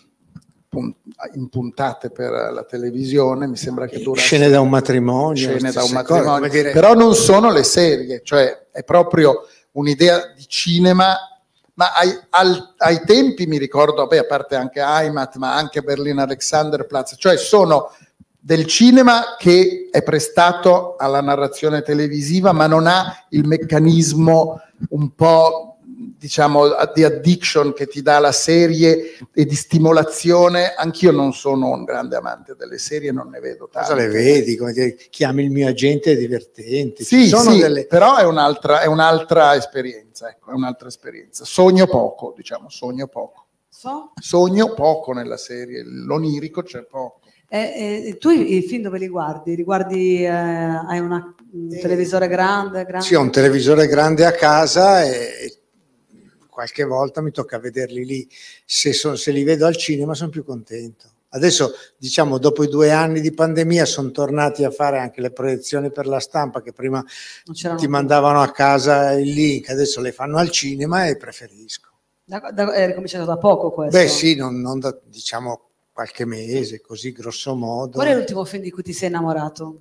in puntate per la televisione, mi sembra che dura scene da un matrimonio, scene da un cose, matrimonio. dire... Però non sono le serie, cioè è proprio un'idea di cinema, ma ai, al, ai tempi mi ricordo, vabbè, a parte anche Heimat, ma anche Berlin Alexanderplatz, cioè sono del cinema che è prestato alla narrazione televisiva, ma non ha il meccanismo un po', diciamo, di addiction che ti dà la serie e di stimolazione. Anch'io non sono un grande amante delle serie, non ne vedo tante. Cosa le vedi? Come dire, chiami il mio agente, è divertente. Sì, Ci sono sì, delle... però è un'altra, è un'altra esperienza, ecco, è un'altra esperienza. Sogno poco, diciamo, sogno poco. So? Sogno poco nella serie, l'onirico c'è poco. Eh, eh, tu i, i film dove li guardi? Li guardi, eh, hai una, un Eh, televisore grande, grande? Sì, ho un televisore grande a casa e qualche volta mi tocca vederli lì. Se, so, se li vedo al cinema sono più contento. Adesso, diciamo, dopo i due anni di pandemia sono tornati a fare anche le proiezioni per la stampa, che prima ti più. mandavano a casa il link, adesso le fanno al cinema e preferisco. Da, da, è ricominciato da poco questo? Beh sì, non, non da, diciamo qualche mese, così grosso modo. Qual è l'ultimo film di cui ti sei innamorato?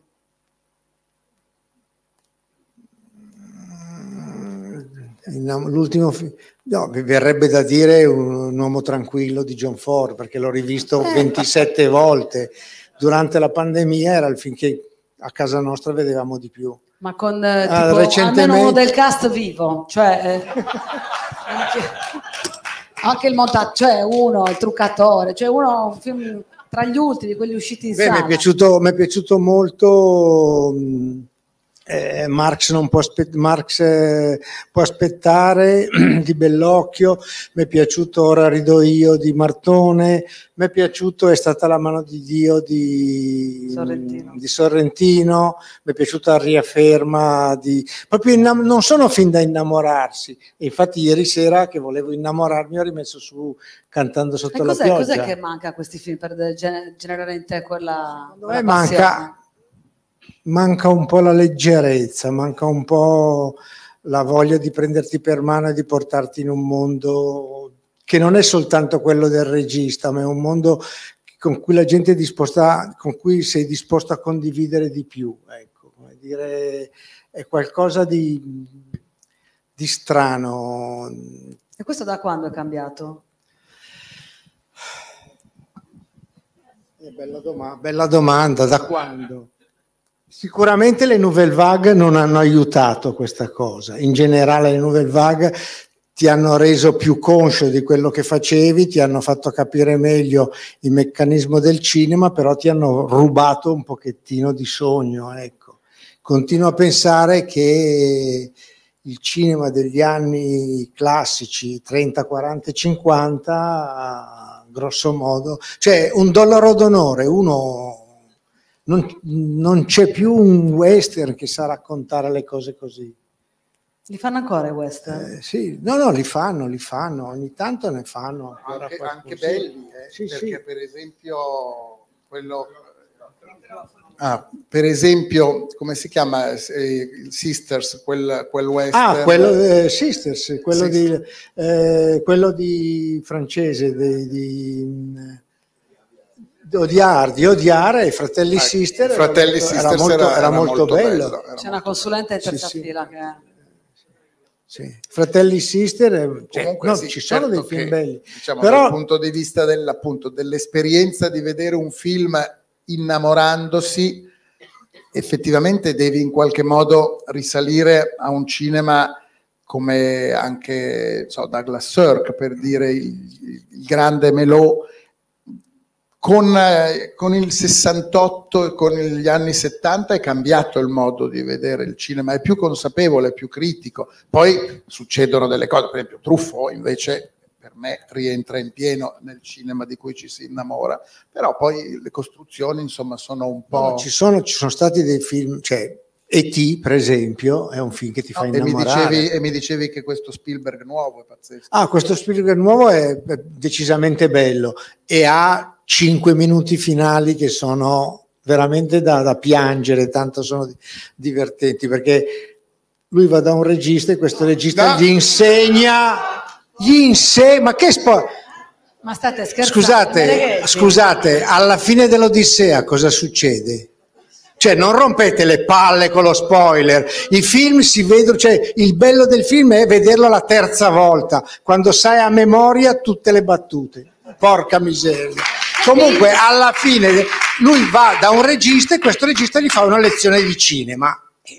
L'ultimo film, no, mi verrebbe da dire un, un uomo tranquillo di John Ford, perché l'ho rivisto ventisette volte durante la pandemia, era il film che a casa nostra vedevamo di più. Ma con eh, ah, tipo, recentemente... almeno uno del cast vivo, cioè eh, anche, anche il montaggio, cioè uno, il truccatore, cioè uno, un film tra gli ultimi, quelli usciti in Beh, sala. mi è piaciuto, mi è piaciuto molto mh, Eh, Marx non può, aspe- Marx, eh, può aspettare di Bellocchio, mi è piaciuto Ora rido io di Martone, mi è piaciuto È stata la mano di Dio di Sorrentino, di Sorrentino, mi è piaciuta Aria ferma di... proprio innam- non sono fin da innamorarsi, e infatti ieri sera che volevo innamorarmi ho rimesso su Cantando sotto e la cos'è, pioggia. cos'è che manca a questi film per gener- generare in te quella, Secondo quella me manca, passione? manca un po' la leggerezza, manca un po' la voglia di prenderti per mano e di portarti in un mondo che non è soltanto quello del regista, ma è un mondo con cui la gente è disposta, con cui sei disposto a condividere di più. Ecco, come dire, è qualcosa di, di strano. E questo da quando è cambiato? È bella, doma- bella domanda, da quando? Sicuramente le nouvelle vague non hanno aiutato questa cosa. In generale le nouvelle vague ti hanno reso più conscio di quello che facevi, ti hanno fatto capire meglio il meccanismo del cinema, però ti hanno rubato un pochettino di sogno. Ecco. Continuo a pensare che il cinema degli anni classici, trenta, quaranta e cinquanta, grosso modo, cioè un dollaro d'onore, uno... Non, non c'è più un western che sa raccontare le cose così. Li fanno ancora i western? Eh, sì, no, no, li fanno, li fanno, ogni tanto ne fanno. Ancora Anche, qualcuno. anche Sì. belli, eh, Sì, perché sì. per esempio quello... Ah, per esempio, come si chiama? Eh, Sisters, quel, quel western. Ah, quello eh, Sisters, quello, Sisters. Di, eh, quello di francese, di, di, di Odiar, di Odiare, i Fratelli Ah, Sister, Fratelli era molto, Sisters era molto, era- era era molto molto bello. bello, era C'è molto una consulente in Sì, terza sì. fila che... Sì. Fratelli Sister, eh, cioè, Comunque no, sì, ci sono certo dei film che, belli, diciamo, però dal punto di vista del, appunto, dell'esperienza di vedere un film innamorandosi, effettivamente devi in qualche modo risalire a un cinema come anche so, Douglas Sirk, per dire il, il grande Melot, con, eh, con il sessantotto e con gli anni settanta è cambiato il modo di vedere il cinema, è più consapevole, è più critico. Poi succedono delle cose, per esempio Truffaut invece per me rientra in pieno nel cinema di cui ci si innamora, però poi le costruzioni insomma sono un po'... no, ci, sono, ci sono stati dei film, cioè E T per esempio è un film che ti fa No, e, mi innamorare. dicevi, e mi dicevi che questo Spielberg nuovo è pazzesco. Ah, questo Spielberg nuovo è decisamente bello e ha cinque minuti finali che sono veramente da, da piangere, tanto sono divertenti, perché lui va da un regista e questo regista No. gli insegna, gli insegna, ma che sport? Ma state scherzando? Scusate, Mereghetti? scusate, alla fine dell'Odissea cosa succede? Cioè non rompete le palle con lo spoiler, i film si vedono, cioè il bello del film è vederlo la terza volta, quando sai a memoria tutte le battute, porca miseria. Comunque alla fine lui va da un regista e questo regista gli fa una lezione di cinema,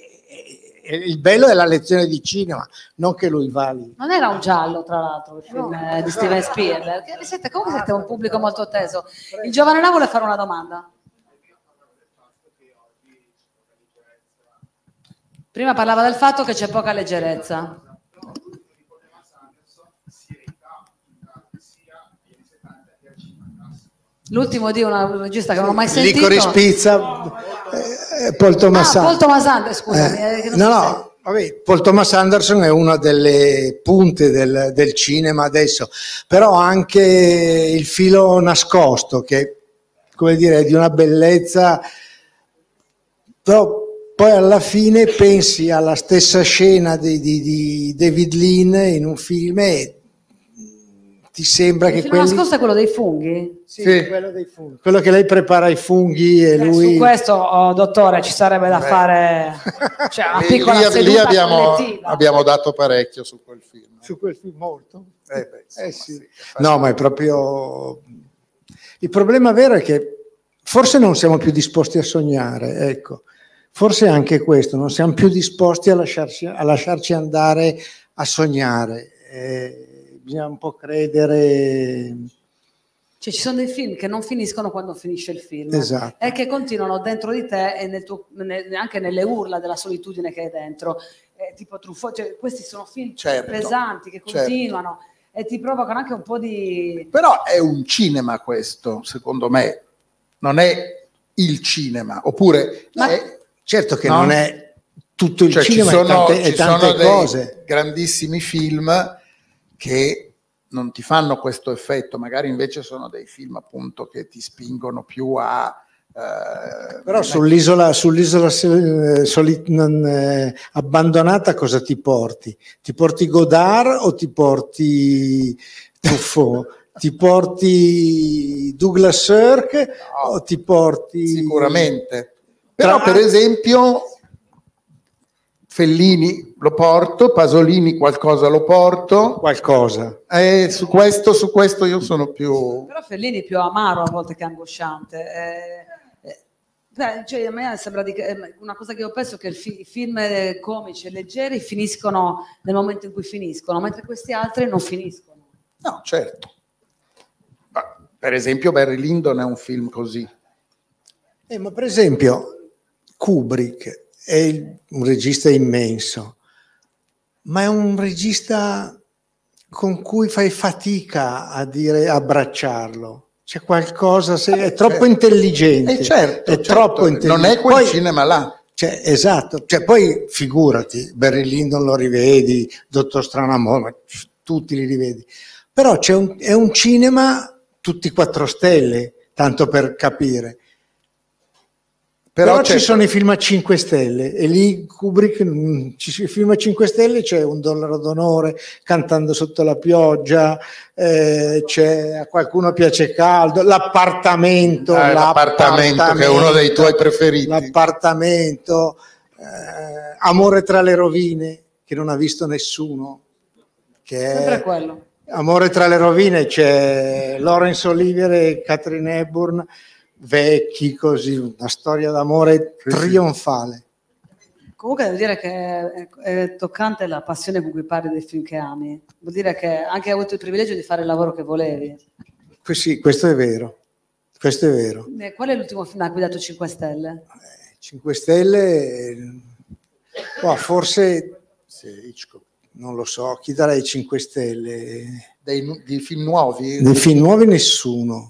e il bello è la lezione di cinema, non che lui va lì. Non era un giallo, tra l'altro, il film eh, di Steven Spielberg. Siete, comunque siete un pubblico molto teso. Il giovane là vuole fare una domanda. Prima parlava del fatto che c'è poca leggerezza. L'ultimo di una, un regista che non ho mai sentito. Licorice Pizza, eh, Paul Thomas Ah, Paul Anderson. Thomas Anderson, scusami. Eh, eh, che non no, so no, vabbè, Paul Thomas Anderson è una delle punte del, del cinema adesso, però anche il filo nascosto, che come dire è di una bellezza, però poi alla fine pensi alla stessa scena di, di, di David Lean in un film e ti sembra se... che Il film quelli... nascosto è quello dei funghi? Sì, Sì. quello dei funghi. Quello che lei prepara i funghi e Eh, lui... Su questo, oh, dottore, ci sarebbe da fare cioè, una Lì- piccola lì, seduta lì abbiamo, collettiva. abbiamo dato parecchio su quel film. Su quel film molto? Eh beh, insomma, Eh sì. sì. No, ma è proprio... Il problema vero è che forse non siamo più disposti a sognare, ecco. Forse anche questo, non siamo più disposti a lasciarci, a lasciarci andare a sognare. Eh, bisogna un po' credere... Ci Cioè ci sono dei film che non finiscono quando finisce il film, Esatto. e che continuano dentro di te e nel tuo, nel, anche nelle urla della solitudine che hai dentro. Eh, tipo Truffaut, cioè, questi sono film Certo, pesanti che certo. continuano e ti provocano anche un po' di... Però è un cinema questo, secondo me, non è il cinema, oppure Ma- è- Certo che no? non è tutto il cioè, cinema, ci sono, e tante, e ci tante sono dei cose. grandissimi film che non ti fanno questo effetto, magari invece sono dei film appunto che ti spingono più a... eh, Però sull'isola, sull'isola eh, soli- non, eh, abbandonata cosa ti porti? Ti porti Godard o ti porti Truffaut? Ti porti Douglas Sirk No, o ti porti... sicuramente. Però Tra- per esempio Fellini lo porto, Pasolini qualcosa lo porto, qualcosa? e su questo, su questo io sono più... Però Fellini è più amaro a volte che angosciante. Eh, eh, beh, cioè, a me sembra di, eh, una cosa che ho penso che il fi- i film eh, comici e leggeri finiscono nel momento in cui finiscono, mentre questi altri non finiscono. No, certo. Ma, per esempio Barry Lyndon è un film così. Eh, ma per esempio Kubrick è il- un regista immenso, ma è un regista con cui fai fatica a dire abbracciarlo. C'è qualcosa, se, è troppo certo. intelligente, Eh, certo, è certo. troppo intelligente. Non è quel Poi- cinema là. Cioè, esatto, cioè, poi figurati, Barry Lyndon lo rivedi, Dottor Stranamore, tutti li rivedi. Però c'è un, è un cinema tutti quattro stelle, tanto per capire. Però, Però ci c'è- sono i film a cinque stelle e lì Kubrick, mm, ci- i film a cinque stelle c'è Un dollaro d'onore, Cantando sotto la pioggia, eh, c'è A qualcuno piace caldo, L'appartamento, Ah, L'appartamento, che è uno dei tuoi preferiti. L'appartamento, eh, Amore tra le rovine, che non ha visto nessuno. Che Sempre è, quello. Amore tra le rovine, c'è Laurence Olivier e Catherine Hepburn, vecchi così, una storia d'amore trionfale. Comunque devo dire che è, è toccante la passione con cui parli dei film che ami. Vuol dire che anche hai avuto il privilegio di fare il lavoro che volevi. Que- Sì, questo è vero, questo è vero. Eh, Qual è l'ultimo film a cui hai dato cinque stelle? cinque stelle, eh, boh, forse, Sì, Hitchcock. non lo so, chi darei cinque stelle? Dei, nu- di film nuovi? Dei film nuovi nessuno,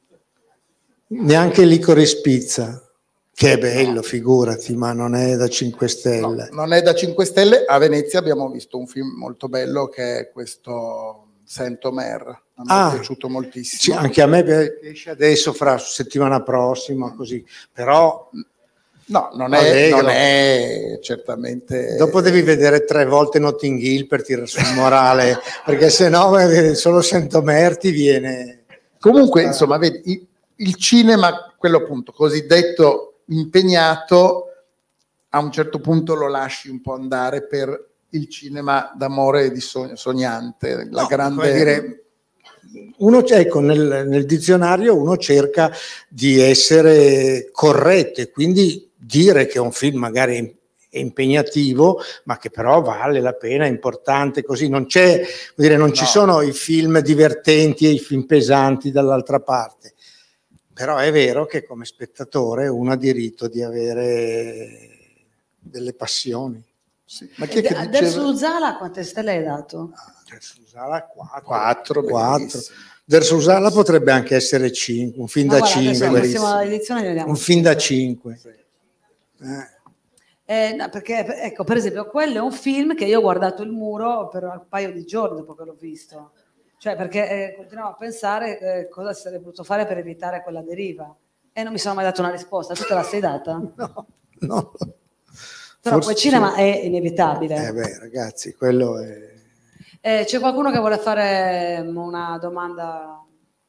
neanche Licorice Pizza, che è bello, figurati, ma non è da cinque No, stelle. non è da cinque stelle. A Venezia abbiamo visto un film molto bello che è questo Saint-Omer. A me Ah, è piaciuto Sì, moltissimo. anche a me pi- esce adesso, fra settimana prossima, così, però No, non è, Allegro. non è certamente... dopo devi vedere tre volte Notting Hill per tirare sul morale, perché se no eh, solo Saint-Omer ti viene... Comunque, insomma, vedi, il- il cinema, quello appunto cosiddetto impegnato, a un certo punto lo lasci un po' andare per il cinema d'amore e di sogno- sognante, la No, grande... come dire, uno, ecco, nel, nel dizionario uno cerca di essere corretto e quindi dire che un film magari è impegnativo, ma che però vale la pena, è importante, così non c'è, vuol dire, non ci No. sono i film divertenti e i film pesanti dall'altra parte. Però è vero che come spettatore uno ha diritto di avere delle passioni. Sì. Ma chi è E che de- diceva? Verso Usala quante stelle hai dato? Usala quattro, Quattro, quattro. bellissimo. Verso Usala potrebbe anche essere cinque, un film Ma da guarda, adesso cinque, la prossima edizione ne vediamo un film da cinque. cinque. Eh. Eh, no, perché ecco, per esempio, quello è un film che io ho guardato il muro per un paio di giorni dopo che l'ho visto. Cioè, perché eh, continuavo a pensare eh, cosa si sarebbe potuto fare per evitare quella deriva. E non mi sono mai dato una risposta. Tu te la sei data? No, no. Però Forse quel cinema sì. è inevitabile. Eh beh, ragazzi, quello è... Eh, c'è qualcuno che vuole fare mm, una domanda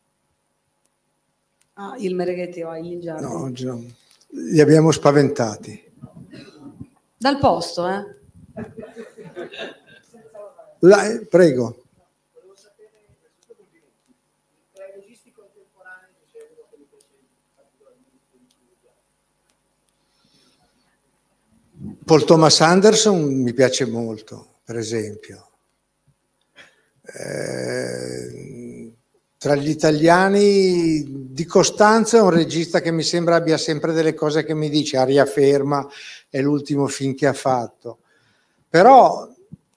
a Il Mereghetti o a Ilingiardi? No, oggi no. Li abbiamo spaventati. Dal posto, eh? La- eh, prego. Paul Thomas Anderson mi piace molto, per esempio. Eh, tra gli italiani Di Costanzo è un regista che mi sembra abbia sempre delle cose che mi dice. Aria ferma è l'ultimo film che ha fatto, però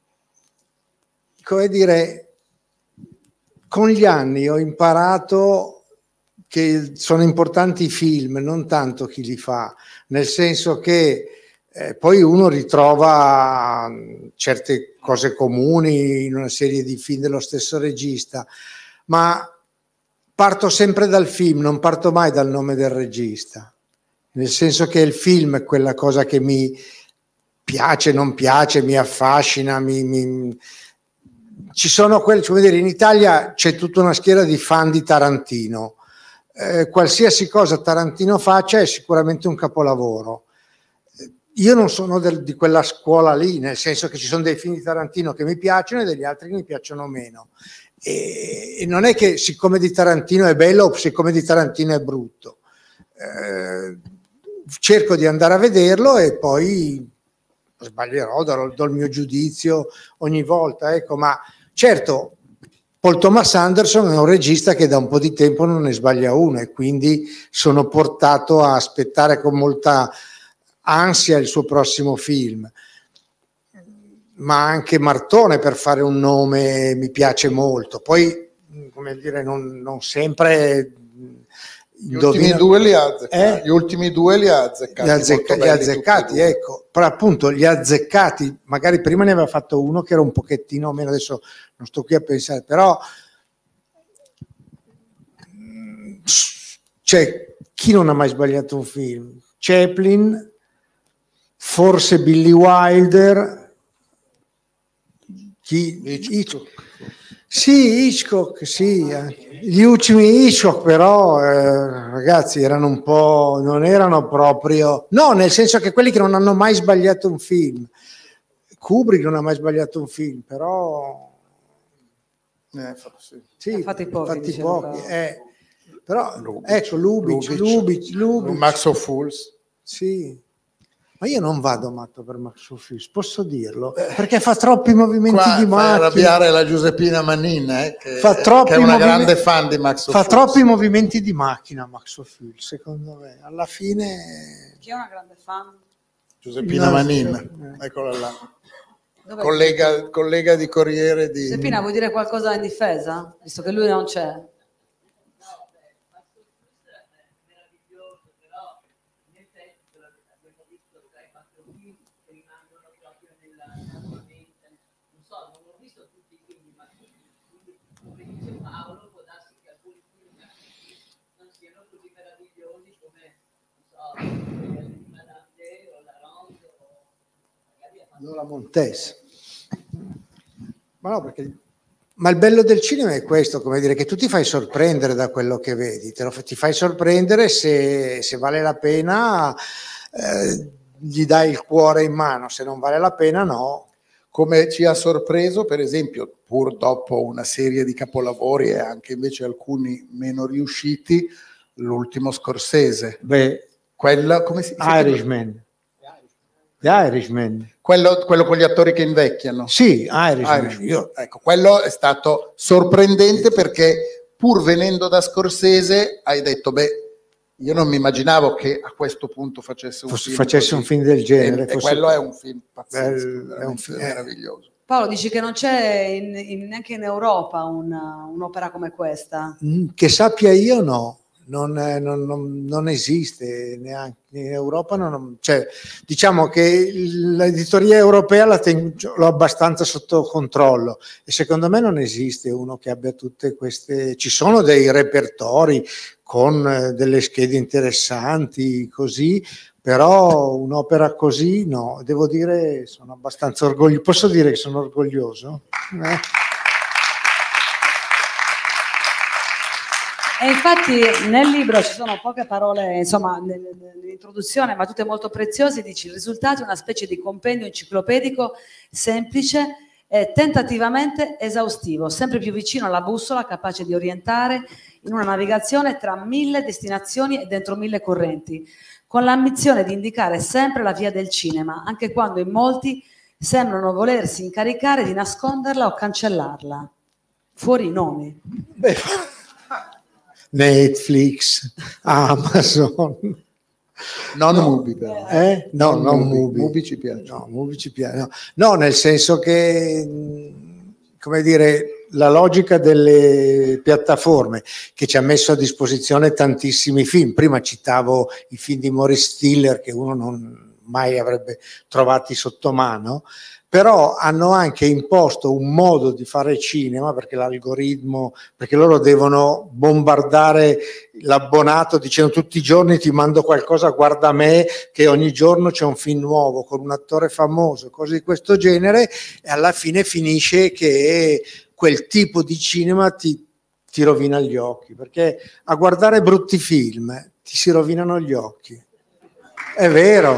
come dire, con gli anni ho imparato che sono importanti i film, non tanto chi li fa, nel senso che eh, poi uno ritrova certe cose comuni in una serie di film dello stesso regista, ma parto sempre dal film, non parto mai dal nome del regista, nel senso che il film è quella cosa che mi piace, non piace, mi affascina, mi, mi... ci sono quelli, come dire, in Italia c'è tutta una schiera di fan di Tarantino, eh, qualsiasi cosa Tarantino faccia è sicuramente un capolavoro. Io non sono del, di quella scuola lì, nel senso che ci sono dei film di Tarantino che mi piacciono e degli altri che mi piacciono meno. E, e non è che siccome di Tarantino è bello o siccome di Tarantino è brutto. Eh, cerco di andare a vederlo e poi sbaglierò, darò, do il mio giudizio ogni volta, ecco, ma certo Paul Thomas Anderson è un regista che da un po' di tempo non ne sbaglia uno e quindi sono portato a aspettare con molta ansia il suo prossimo film. Ma anche Martone, per fare un nome, mi piace molto. Poi, come dire, non, non sempre gli ultimi due li ha azzeccati, eh? gli ultimi due li ha azzeccati, gli, azzecca, gli azzeccati ecco, però appunto gli azzeccati, magari prima ne aveva fatto uno che era un pochettino meno, adesso non sto qui a pensare, però cioè, chi non ha mai sbagliato un film? Chaplin, forse Billy Wilder, chi? Hitchcock. Sì, Hitchcock, sì, gli ultimi Hitchcock però eh, ragazzi erano un po', non erano proprio, no, nel senso che quelli che non hanno mai sbagliato un film. Kubrick non ha mai sbagliato un film, però eh, sì. Sì, fatti pochi, fatti diciamo, pochi però. Eh, però Lubitsch, ecco Lubitsch, Lubitsch, Lubitsch. Max of Fools. Sì. Ma io non vado matto per Max of Fools, posso dirlo, perché fa troppi movimenti Qua di fai macchina. arrabbiare la Giuseppina Manin, eh, che, fa troppi che è una movime- grande fan di Max of Fa Fools. troppi movimenti di macchina Max of Fools, secondo me. Alla fine... Chi è una grande fan? Giuseppina No, Manin, eh. eccola là. Dov'è? Collega, collega di Corriere di... Giuseppina, vuoi dire qualcosa in difesa? Visto che lui non c'è. Lola Montez. Ma no, perché... Ma il bello del cinema è questo, come dire, che tu ti fai sorprendere da quello che vedi, te lo, ti fai sorprendere se, se vale la pena, eh, gli dai il cuore in mano, se non vale la pena no. Come ci ha sorpreso, per esempio, pur dopo una serie di capolavori e anche invece alcuni meno riusciti, l'ultimo Scorsese. Beh, Quello, come si chiama? Irishman. The Irishman. Quello, quello con gli attori che invecchiano. Sì, Irishman. Irishman. Io, ecco, quello è stato sorprendente perché pur venendo da Scorsese hai detto, beh, io non mi immaginavo che a questo punto facesse un, film, facesse un film del genere. E, fosse... e quello è un film pazzesco, Bel, è un film meraviglioso. Paolo, dici che non c'è in, in, neanche in Europa una, un'opera come questa? Che sappia io no. Non, non, non, non esiste neanche in Europa, non, cioè, diciamo che l'editoria europea la tengo, l'ho abbastanza sotto controllo e secondo me non esiste uno che abbia tutte queste, ci sono dei repertori con delle schede interessanti così, però un'opera così no, devo dire sono abbastanza orgoglioso, posso dire che sono orgoglioso? Eh? E infatti nel libro ci sono poche parole, insomma, nell'introduzione, ma tutte molto preziose. Dici: il risultato è una specie di compendio enciclopedico semplice e tentativamente esaustivo, sempre più vicino alla bussola, capace di orientare in una navigazione tra mille destinazioni e dentro mille correnti, con l'ambizione di indicare sempre la via del cinema, anche quando in molti sembrano volersi incaricare di nasconderla o cancellarla. Fuori i nomi. Beh, Netflix, Amazon. Non no, Mubi però. Eh? No, non, non Mubi. Mubi ci piace. No, Mubi ci piace. No. no, nel senso che, come dire, la logica delle piattaforme che ci ha messo a disposizione tantissimi film. Prima citavo i film di Maurice Stiller che uno non mai avrebbe trovati sotto mano, però hanno anche imposto un modo di fare cinema, perché l'algoritmo, perché loro devono bombardare l'abbonato dicendo tutti i giorni ti mando qualcosa, guarda me, che ogni giorno c'è un film nuovo con un attore famoso, cose di questo genere, e alla fine finisce che quel tipo di cinema ti, ti rovina gli occhi, perché a guardare brutti film ti si rovinano gli occhi. È vero.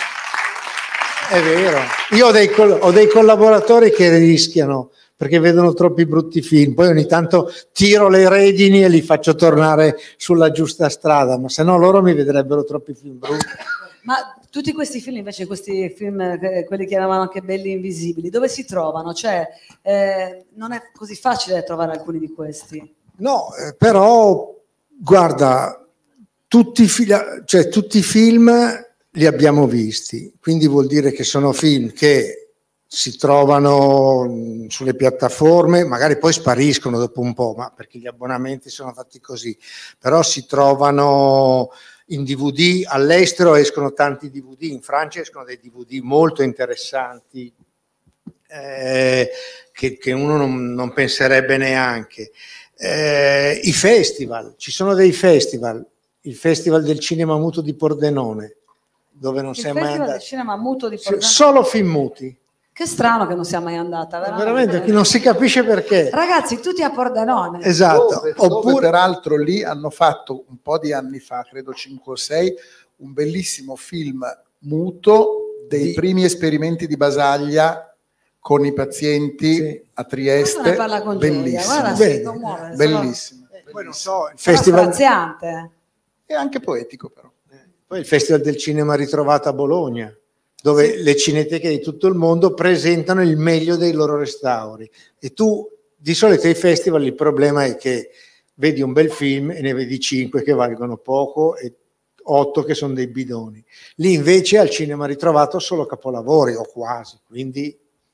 È vero, io ho dei, ho dei collaboratori che rischiano perché vedono troppi brutti film, poi ogni tanto tiro le redini e li faccio tornare sulla giusta strada, ma se no loro mi vedrebbero troppi film brutti. Ma tutti questi film invece, questi film, eh, quelli che chiamavano anche belli invisibili, dove si trovano? Cioè, eh, non è così facile trovare alcuni di questi. No, eh, però guarda, tutti, cioè, tutti i film li abbiamo visti, quindi vuol dire che sono film che si trovano sulle piattaforme, magari poi spariscono dopo un po', ma perché gli abbonamenti sono fatti così, però si trovano in D V D, all'estero escono tanti D V D, in Francia escono dei D V D molto interessanti eh, che, che uno non, non penserebbe neanche. Eh, I festival, ci sono dei festival, il Festival del Cinema Muto di Pordenone, dove non il sei mai Festival andata. del Cinema Muto di Pordenone. Solo film muti. Che strano che non sia mai andata, veramente. Veramente, non si capisce perché. Ragazzi, tutti a Pordenone. Esatto. Dove, Oppure, dove peraltro lì hanno fatto un po' di anni fa, credo cinque o sei, un bellissimo film muto dei di... primi esperimenti di Basaglia con i pazienti sì. a Trieste. Ne parla con bellissimo. Guarda, si commuove, bellissimo. Sono... Poi non so, il festival straziante. È anche poetico però. Poi il Festival del Cinema Ritrovato a Bologna, dove sì. le cineteche di tutto il mondo presentano il meglio dei loro restauri. E tu, di solito ai festival il problema è che vedi un bel film e ne vedi cinque che valgono poco e otto che sono dei bidoni. Lì invece al Cinema Ritrovato solo capolavori, o quasi, quindi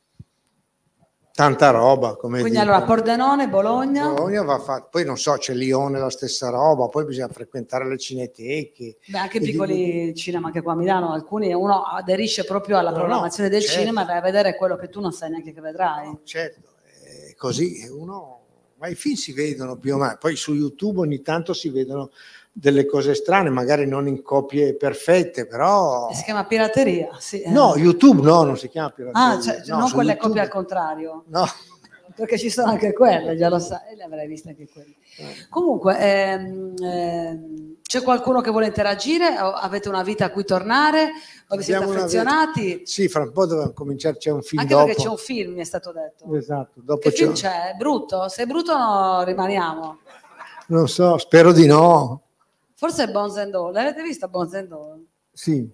tanta roba. Come Quindi dico. Allora Pordenone, Bologna. Bologna va fatto. Poi non so, c'è Lione la stessa roba, poi bisogna frequentare le cineteche. Beh, anche piccoli di... cinema, anche qua a Milano, alcuni uno aderisce proprio alla no, programmazione no, del certo. cinema e vai a vedere quello che tu non sai neanche che vedrai. No, certo, è così uno, ma i film si vedono più o meno, poi su YouTube ogni tanto si vedono delle cose strane, magari non in copie perfette, però... Si chiama pirateria, sì. No, YouTube no, non si chiama pirateria. Ah, cioè, no, non quelle YouTube... copie al contrario. No. Perché ci sono anche quelle, già lo sai, le avrei viste anche quelle. Eh. Comunque, ehm, ehm, c'è qualcuno che vuole interagire? O avete una vita a cui tornare? O vi siete affezionati? Sì, fra un po' dobbiamo cominciare, c'è un film anche dopo. Perché c'è un film, mi è stato detto. Esatto. Dopo che c'è... film c'è? È brutto? Se è brutto no, rimaniamo. Non so, spero di no. Forse è Bones and All. L'avete visto Bones and All? Sì.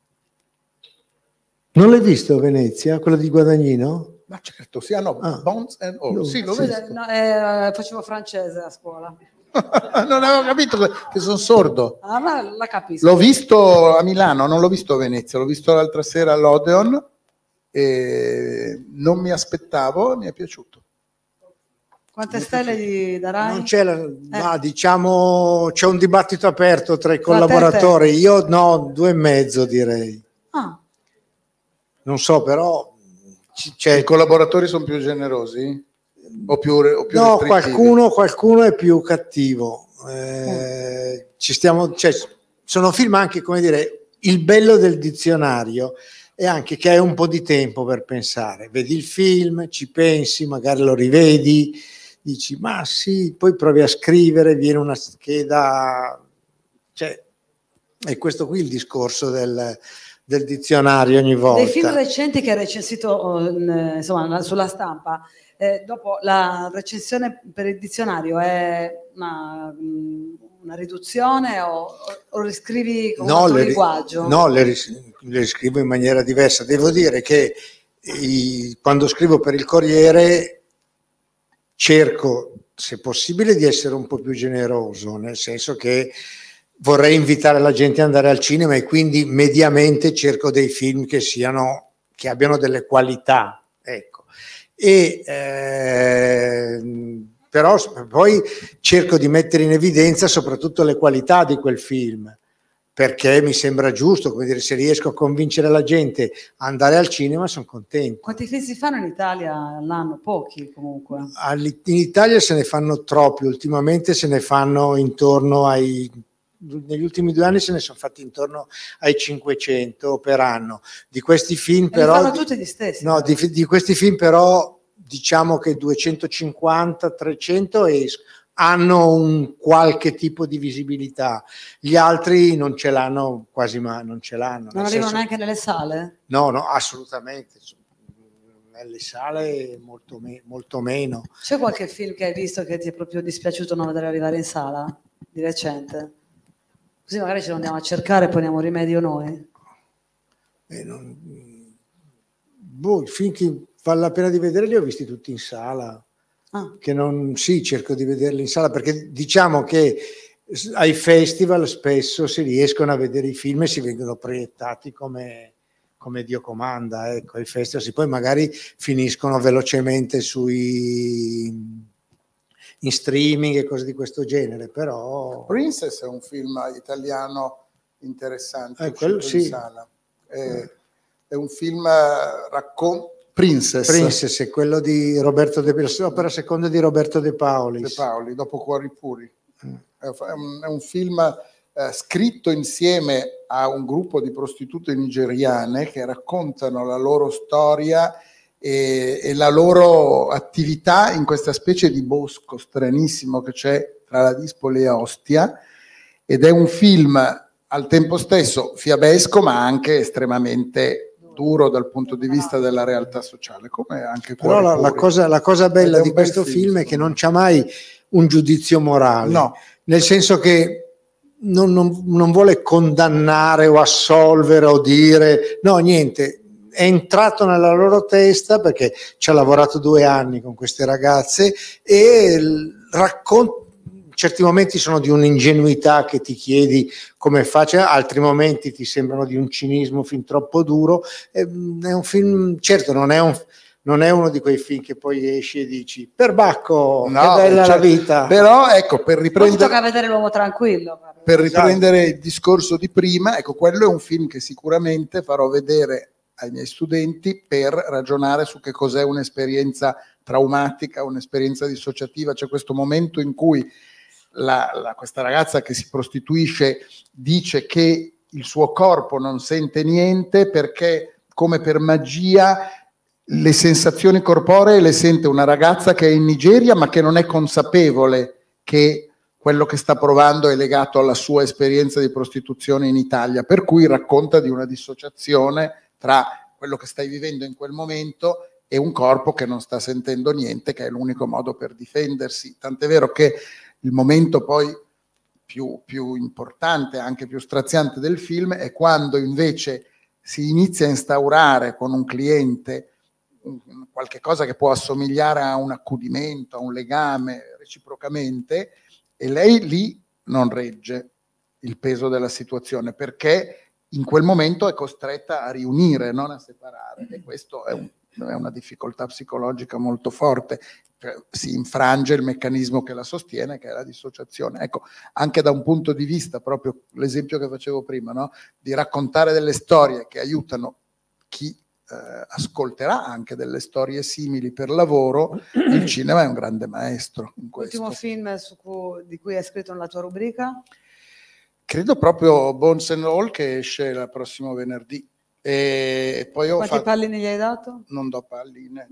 Non l'hai visto Venezia, quello di Guadagnino? Ma certo, sì, hanno ah. Bones and All. No, sì, lo sì. vedo. No, eh, facevo francese a scuola. Non avevo capito che, che sono sordo. Ah, ma la capisco. L'ho visto a Milano, non l'ho visto a Venezia, l'ho visto l'altra sera all'Odeon e non mi aspettavo, mi è piaciuto. Quante stelle gli darai? Non c'è, la, eh. ma diciamo c'è un dibattito aperto tra i collaboratori. Io no, due e mezzo direi. Ah. Non so, però c'è... i collaboratori sono più generosi o più, o più no, qualcuno, qualcuno è più cattivo. Eh, mm. Ci stiamo, cioè, sono film anche, come dire, il bello del dizionario è anche che hai un po' di tempo per pensare. Vedi il film, ci pensi, magari lo rivedi. Dici, ma sì, poi provi a scrivere, viene una scheda, cioè, è questo qui il discorso del, del dizionario ogni volta. Dei film recenti che hai recensito insomma, sulla stampa, eh, dopo la recensione per il dizionario è una, una riduzione o, o riscrivi con no, un altro le, linguaggio? No, le, le riscrivo in maniera diversa. Devo dire che i, quando scrivo per il Corriere cerco se possibile, di essere un po' più generoso, nel senso che vorrei invitare la gente ad andare al cinema e quindi mediamente cerco dei film che siano, che abbiano delle qualità, ecco. E eh, però poi cerco di mettere in evidenza soprattutto le qualità di quel film, perché mi sembra giusto, come dire, se riesco a convincere la gente a andare al cinema sono contento. Quanti film si fanno in Italia all'anno? Pochi comunque. In Italia se ne fanno troppi, ultimamente se ne fanno intorno ai, negli ultimi due anni se ne sono fatti intorno ai cinquecento per anno. Di questi film E però... li fanno tutti gli stessi. No, di, di questi film però diciamo che duecentocinquanta trecento escono. Hanno un qualche tipo di visibilità, gli altri non ce l'hanno quasi mai, non ce l'hanno. Non arrivano senso... neanche nelle sale? No, no, assolutamente. Nelle sale molto, me molto meno. C'è qualche film che hai visto che ti è proprio dispiaciuto non vedere arrivare in sala di recente? Così magari ce lo andiamo a cercare e poniamo rimedio noi. Eh, non... boh, i film che vale la pena di vedere li ho visti tutti in sala. Ah. Che non, sì, cerco di vederli in sala perché diciamo che ai festival spesso si riescono a vedere i film e si vengono proiettati come, come Dio comanda, ecco, ai festival poi magari finiscono velocemente sui in streaming e cose di questo genere, però Princess è un film italiano interessante, eh, quello, sì. in sala. È, è un film racconto Princess. Princess è quello di Roberto De Paoli, opera seconda di Roberto De Paoli. De Paoli, dopo Cuori Puri. Mm. È, un, è un film eh, scritto insieme a un gruppo di prostitute nigeriane che raccontano la loro storia e, e la loro attività in questa specie di bosco stranissimo che c'è tra la Dispoli e Ostia, ed è un film al tempo stesso fiabesco ma anche estremamente duro dal punto di vista della realtà sociale, come anche però la, la, cosa, la cosa bella di questo film, film è che non c'ha mai un giudizio morale, no. Nel senso che non, non, non vuole condannare o assolvere o dire no, niente, è entrato nella loro testa perché ci ha lavorato due anni con queste ragazze e racconta. Certi momenti sono di un'ingenuità che ti chiedi come faccia, altri momenti ti sembrano di un cinismo fin troppo duro. È un film, certo, non è, un, non è uno di quei film che poi esci e dici perbacco, no, che bella certo, la vita. Però ecco, per riprendere... Poi tocca vedere L'uomo tranquillo. Per riprendere esatto. il discorso di prima, ecco, quello è un film che sicuramente farò vedere ai miei studenti per ragionare su che cos'è un'esperienza traumatica, un'esperienza dissociativa. C'è questo momento in cui La, la, questa ragazza che si prostituisce dice che il suo corpo non sente niente perché, come per magia, le sensazioni corporee le sente una ragazza che è in Nigeria ma che non è consapevole che quello che sta provando è legato alla sua esperienza di prostituzione in Italia, per cui racconta di una dissociazione tra quello che stai vivendo in quel momento e un corpo che non sta sentendo niente, che è l'unico modo per difendersi, tant'è vero che il momento poi più, più importante, anche più straziante del film, è quando invece si inizia a instaurare con un cliente un, qualche cosa che può assomigliare a un accudimento, a un legame reciprocamente, e lei lì non regge il peso della situazione, perché in quel momento è costretta a riunire, non a separare, e questo è, un, è una difficoltà psicologica molto forte. Si infrange il meccanismo che la sostiene, che è la dissociazione. Ecco, anche da un punto di vista, proprio l'esempio che facevo prima, no? Di raccontare delle storie che aiutano chi eh, ascolterà anche delle storie simili per lavoro, il cinema è un grande maestro in questo. L'ultimo film su cui, di cui hai scritto nella tua rubrica? Credo proprio Bones and All, che esce il prossimo venerdì. E poi ho Quanti fatto... palline gli hai dato? Non do palline.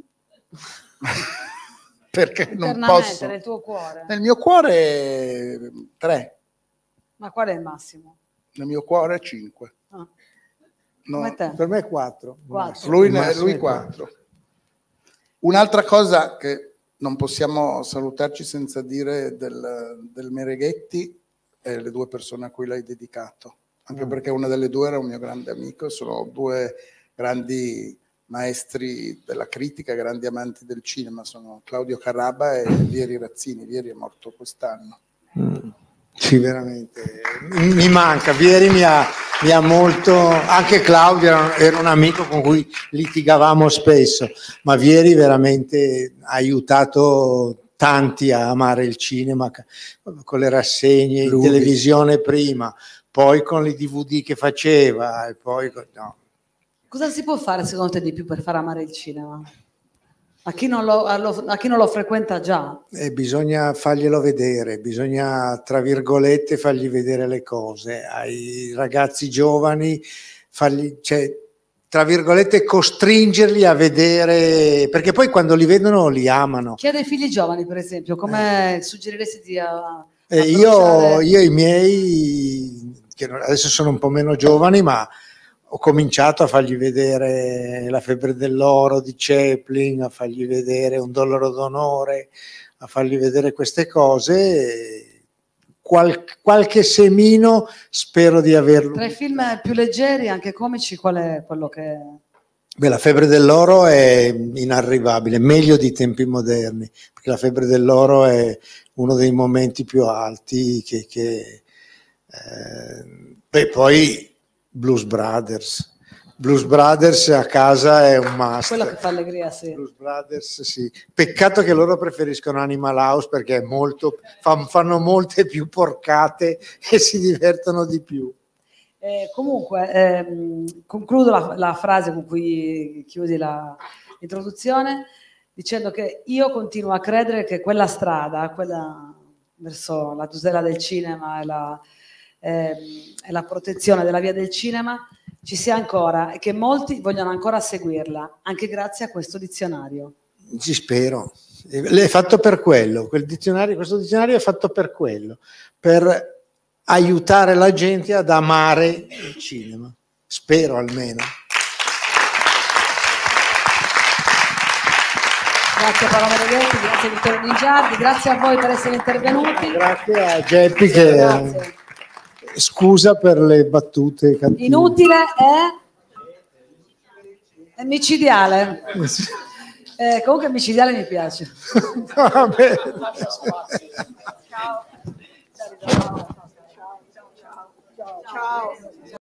Perché non posso. Nel tuo cuore? Nel mio cuore tre. Ma qual è il massimo? Nel mio cuore cinque. Ah. No, per me quattro. quattro. Lui, lui quattro. Un'altra cosa che non possiamo salutarci senza dire del, del Mereghetti è le due persone a cui l'hai dedicato. Anche mm. perché una delle due era un mio grande amico, sono due grandi maestri della critica, grandi amanti del cinema, sono Claudio Carrabba e Vieri Razzini. Vieri è morto quest'anno. Mm. Sì, veramente. Mi manca, Vieri mi ha, mi ha molto, anche Claudio era, era un amico con cui litigavamo spesso, ma Vieri veramente ha aiutato tanti a amare il cinema, con le rassegne in televisione prima, poi con le D V D che faceva, e poi no. Cosa si può fare secondo te di più per far amare il cinema? A chi non lo, a chi non lo frequenta già? Eh, bisogna farglielo vedere, bisogna tra virgolette fargli vedere le cose. Ai ragazzi giovani, fargli, cioè, tra virgolette costringerli a vedere, perché poi quando li vedono li amano. Chi ha dei figli giovani, per esempio, come eh. suggeriresti di a, a eh, io, io i miei, che adesso sono un po' meno giovani, ma ho cominciato a fargli vedere La febbre dell'oro di Chaplin, a fargli vedere Un dollaro d'onore, a fargli vedere queste cose. Qual, qualche semino spero di averlo. Tra i film più leggeri, anche comici, qual è quello che... Beh, La febbre dell'oro è inarrivabile, meglio di Tempi moderni, perché La febbre dell'oro è uno dei momenti più alti che... che eh, beh, poi... Blues Brothers. Blues Brothers a casa è un must. Quello che fa allegria, sì. Blues Brothers, sì. Peccato che loro preferiscono Animal House perché è molto, fanno molte più porcate e si divertono di più. Eh, comunque, ehm, concludo la, la frase con cui chiudi la, l'introduzione dicendo che io continuo a credere che quella strada, quella verso la tutela del cinema e la... e la protezione della via del cinema ci sia ancora e che molti vogliono ancora seguirla, anche grazie a questo dizionario. Ci spero. È fatto per quello, quel dizionario, questo dizionario è fatto per quello, per aiutare la gente ad amare il cinema. Spero almeno. Grazie a Paolo Mereghetti, grazie a Vittorio Ningiardi, grazie a voi per essere intervenuti. Grazie a Geppi che... Grazie. Scusa per le battute cattive. Inutile è micidiale. Eh, comunque micidiale mi piace. Vabbè. Ciao. Ciao. Ciao. Ciao.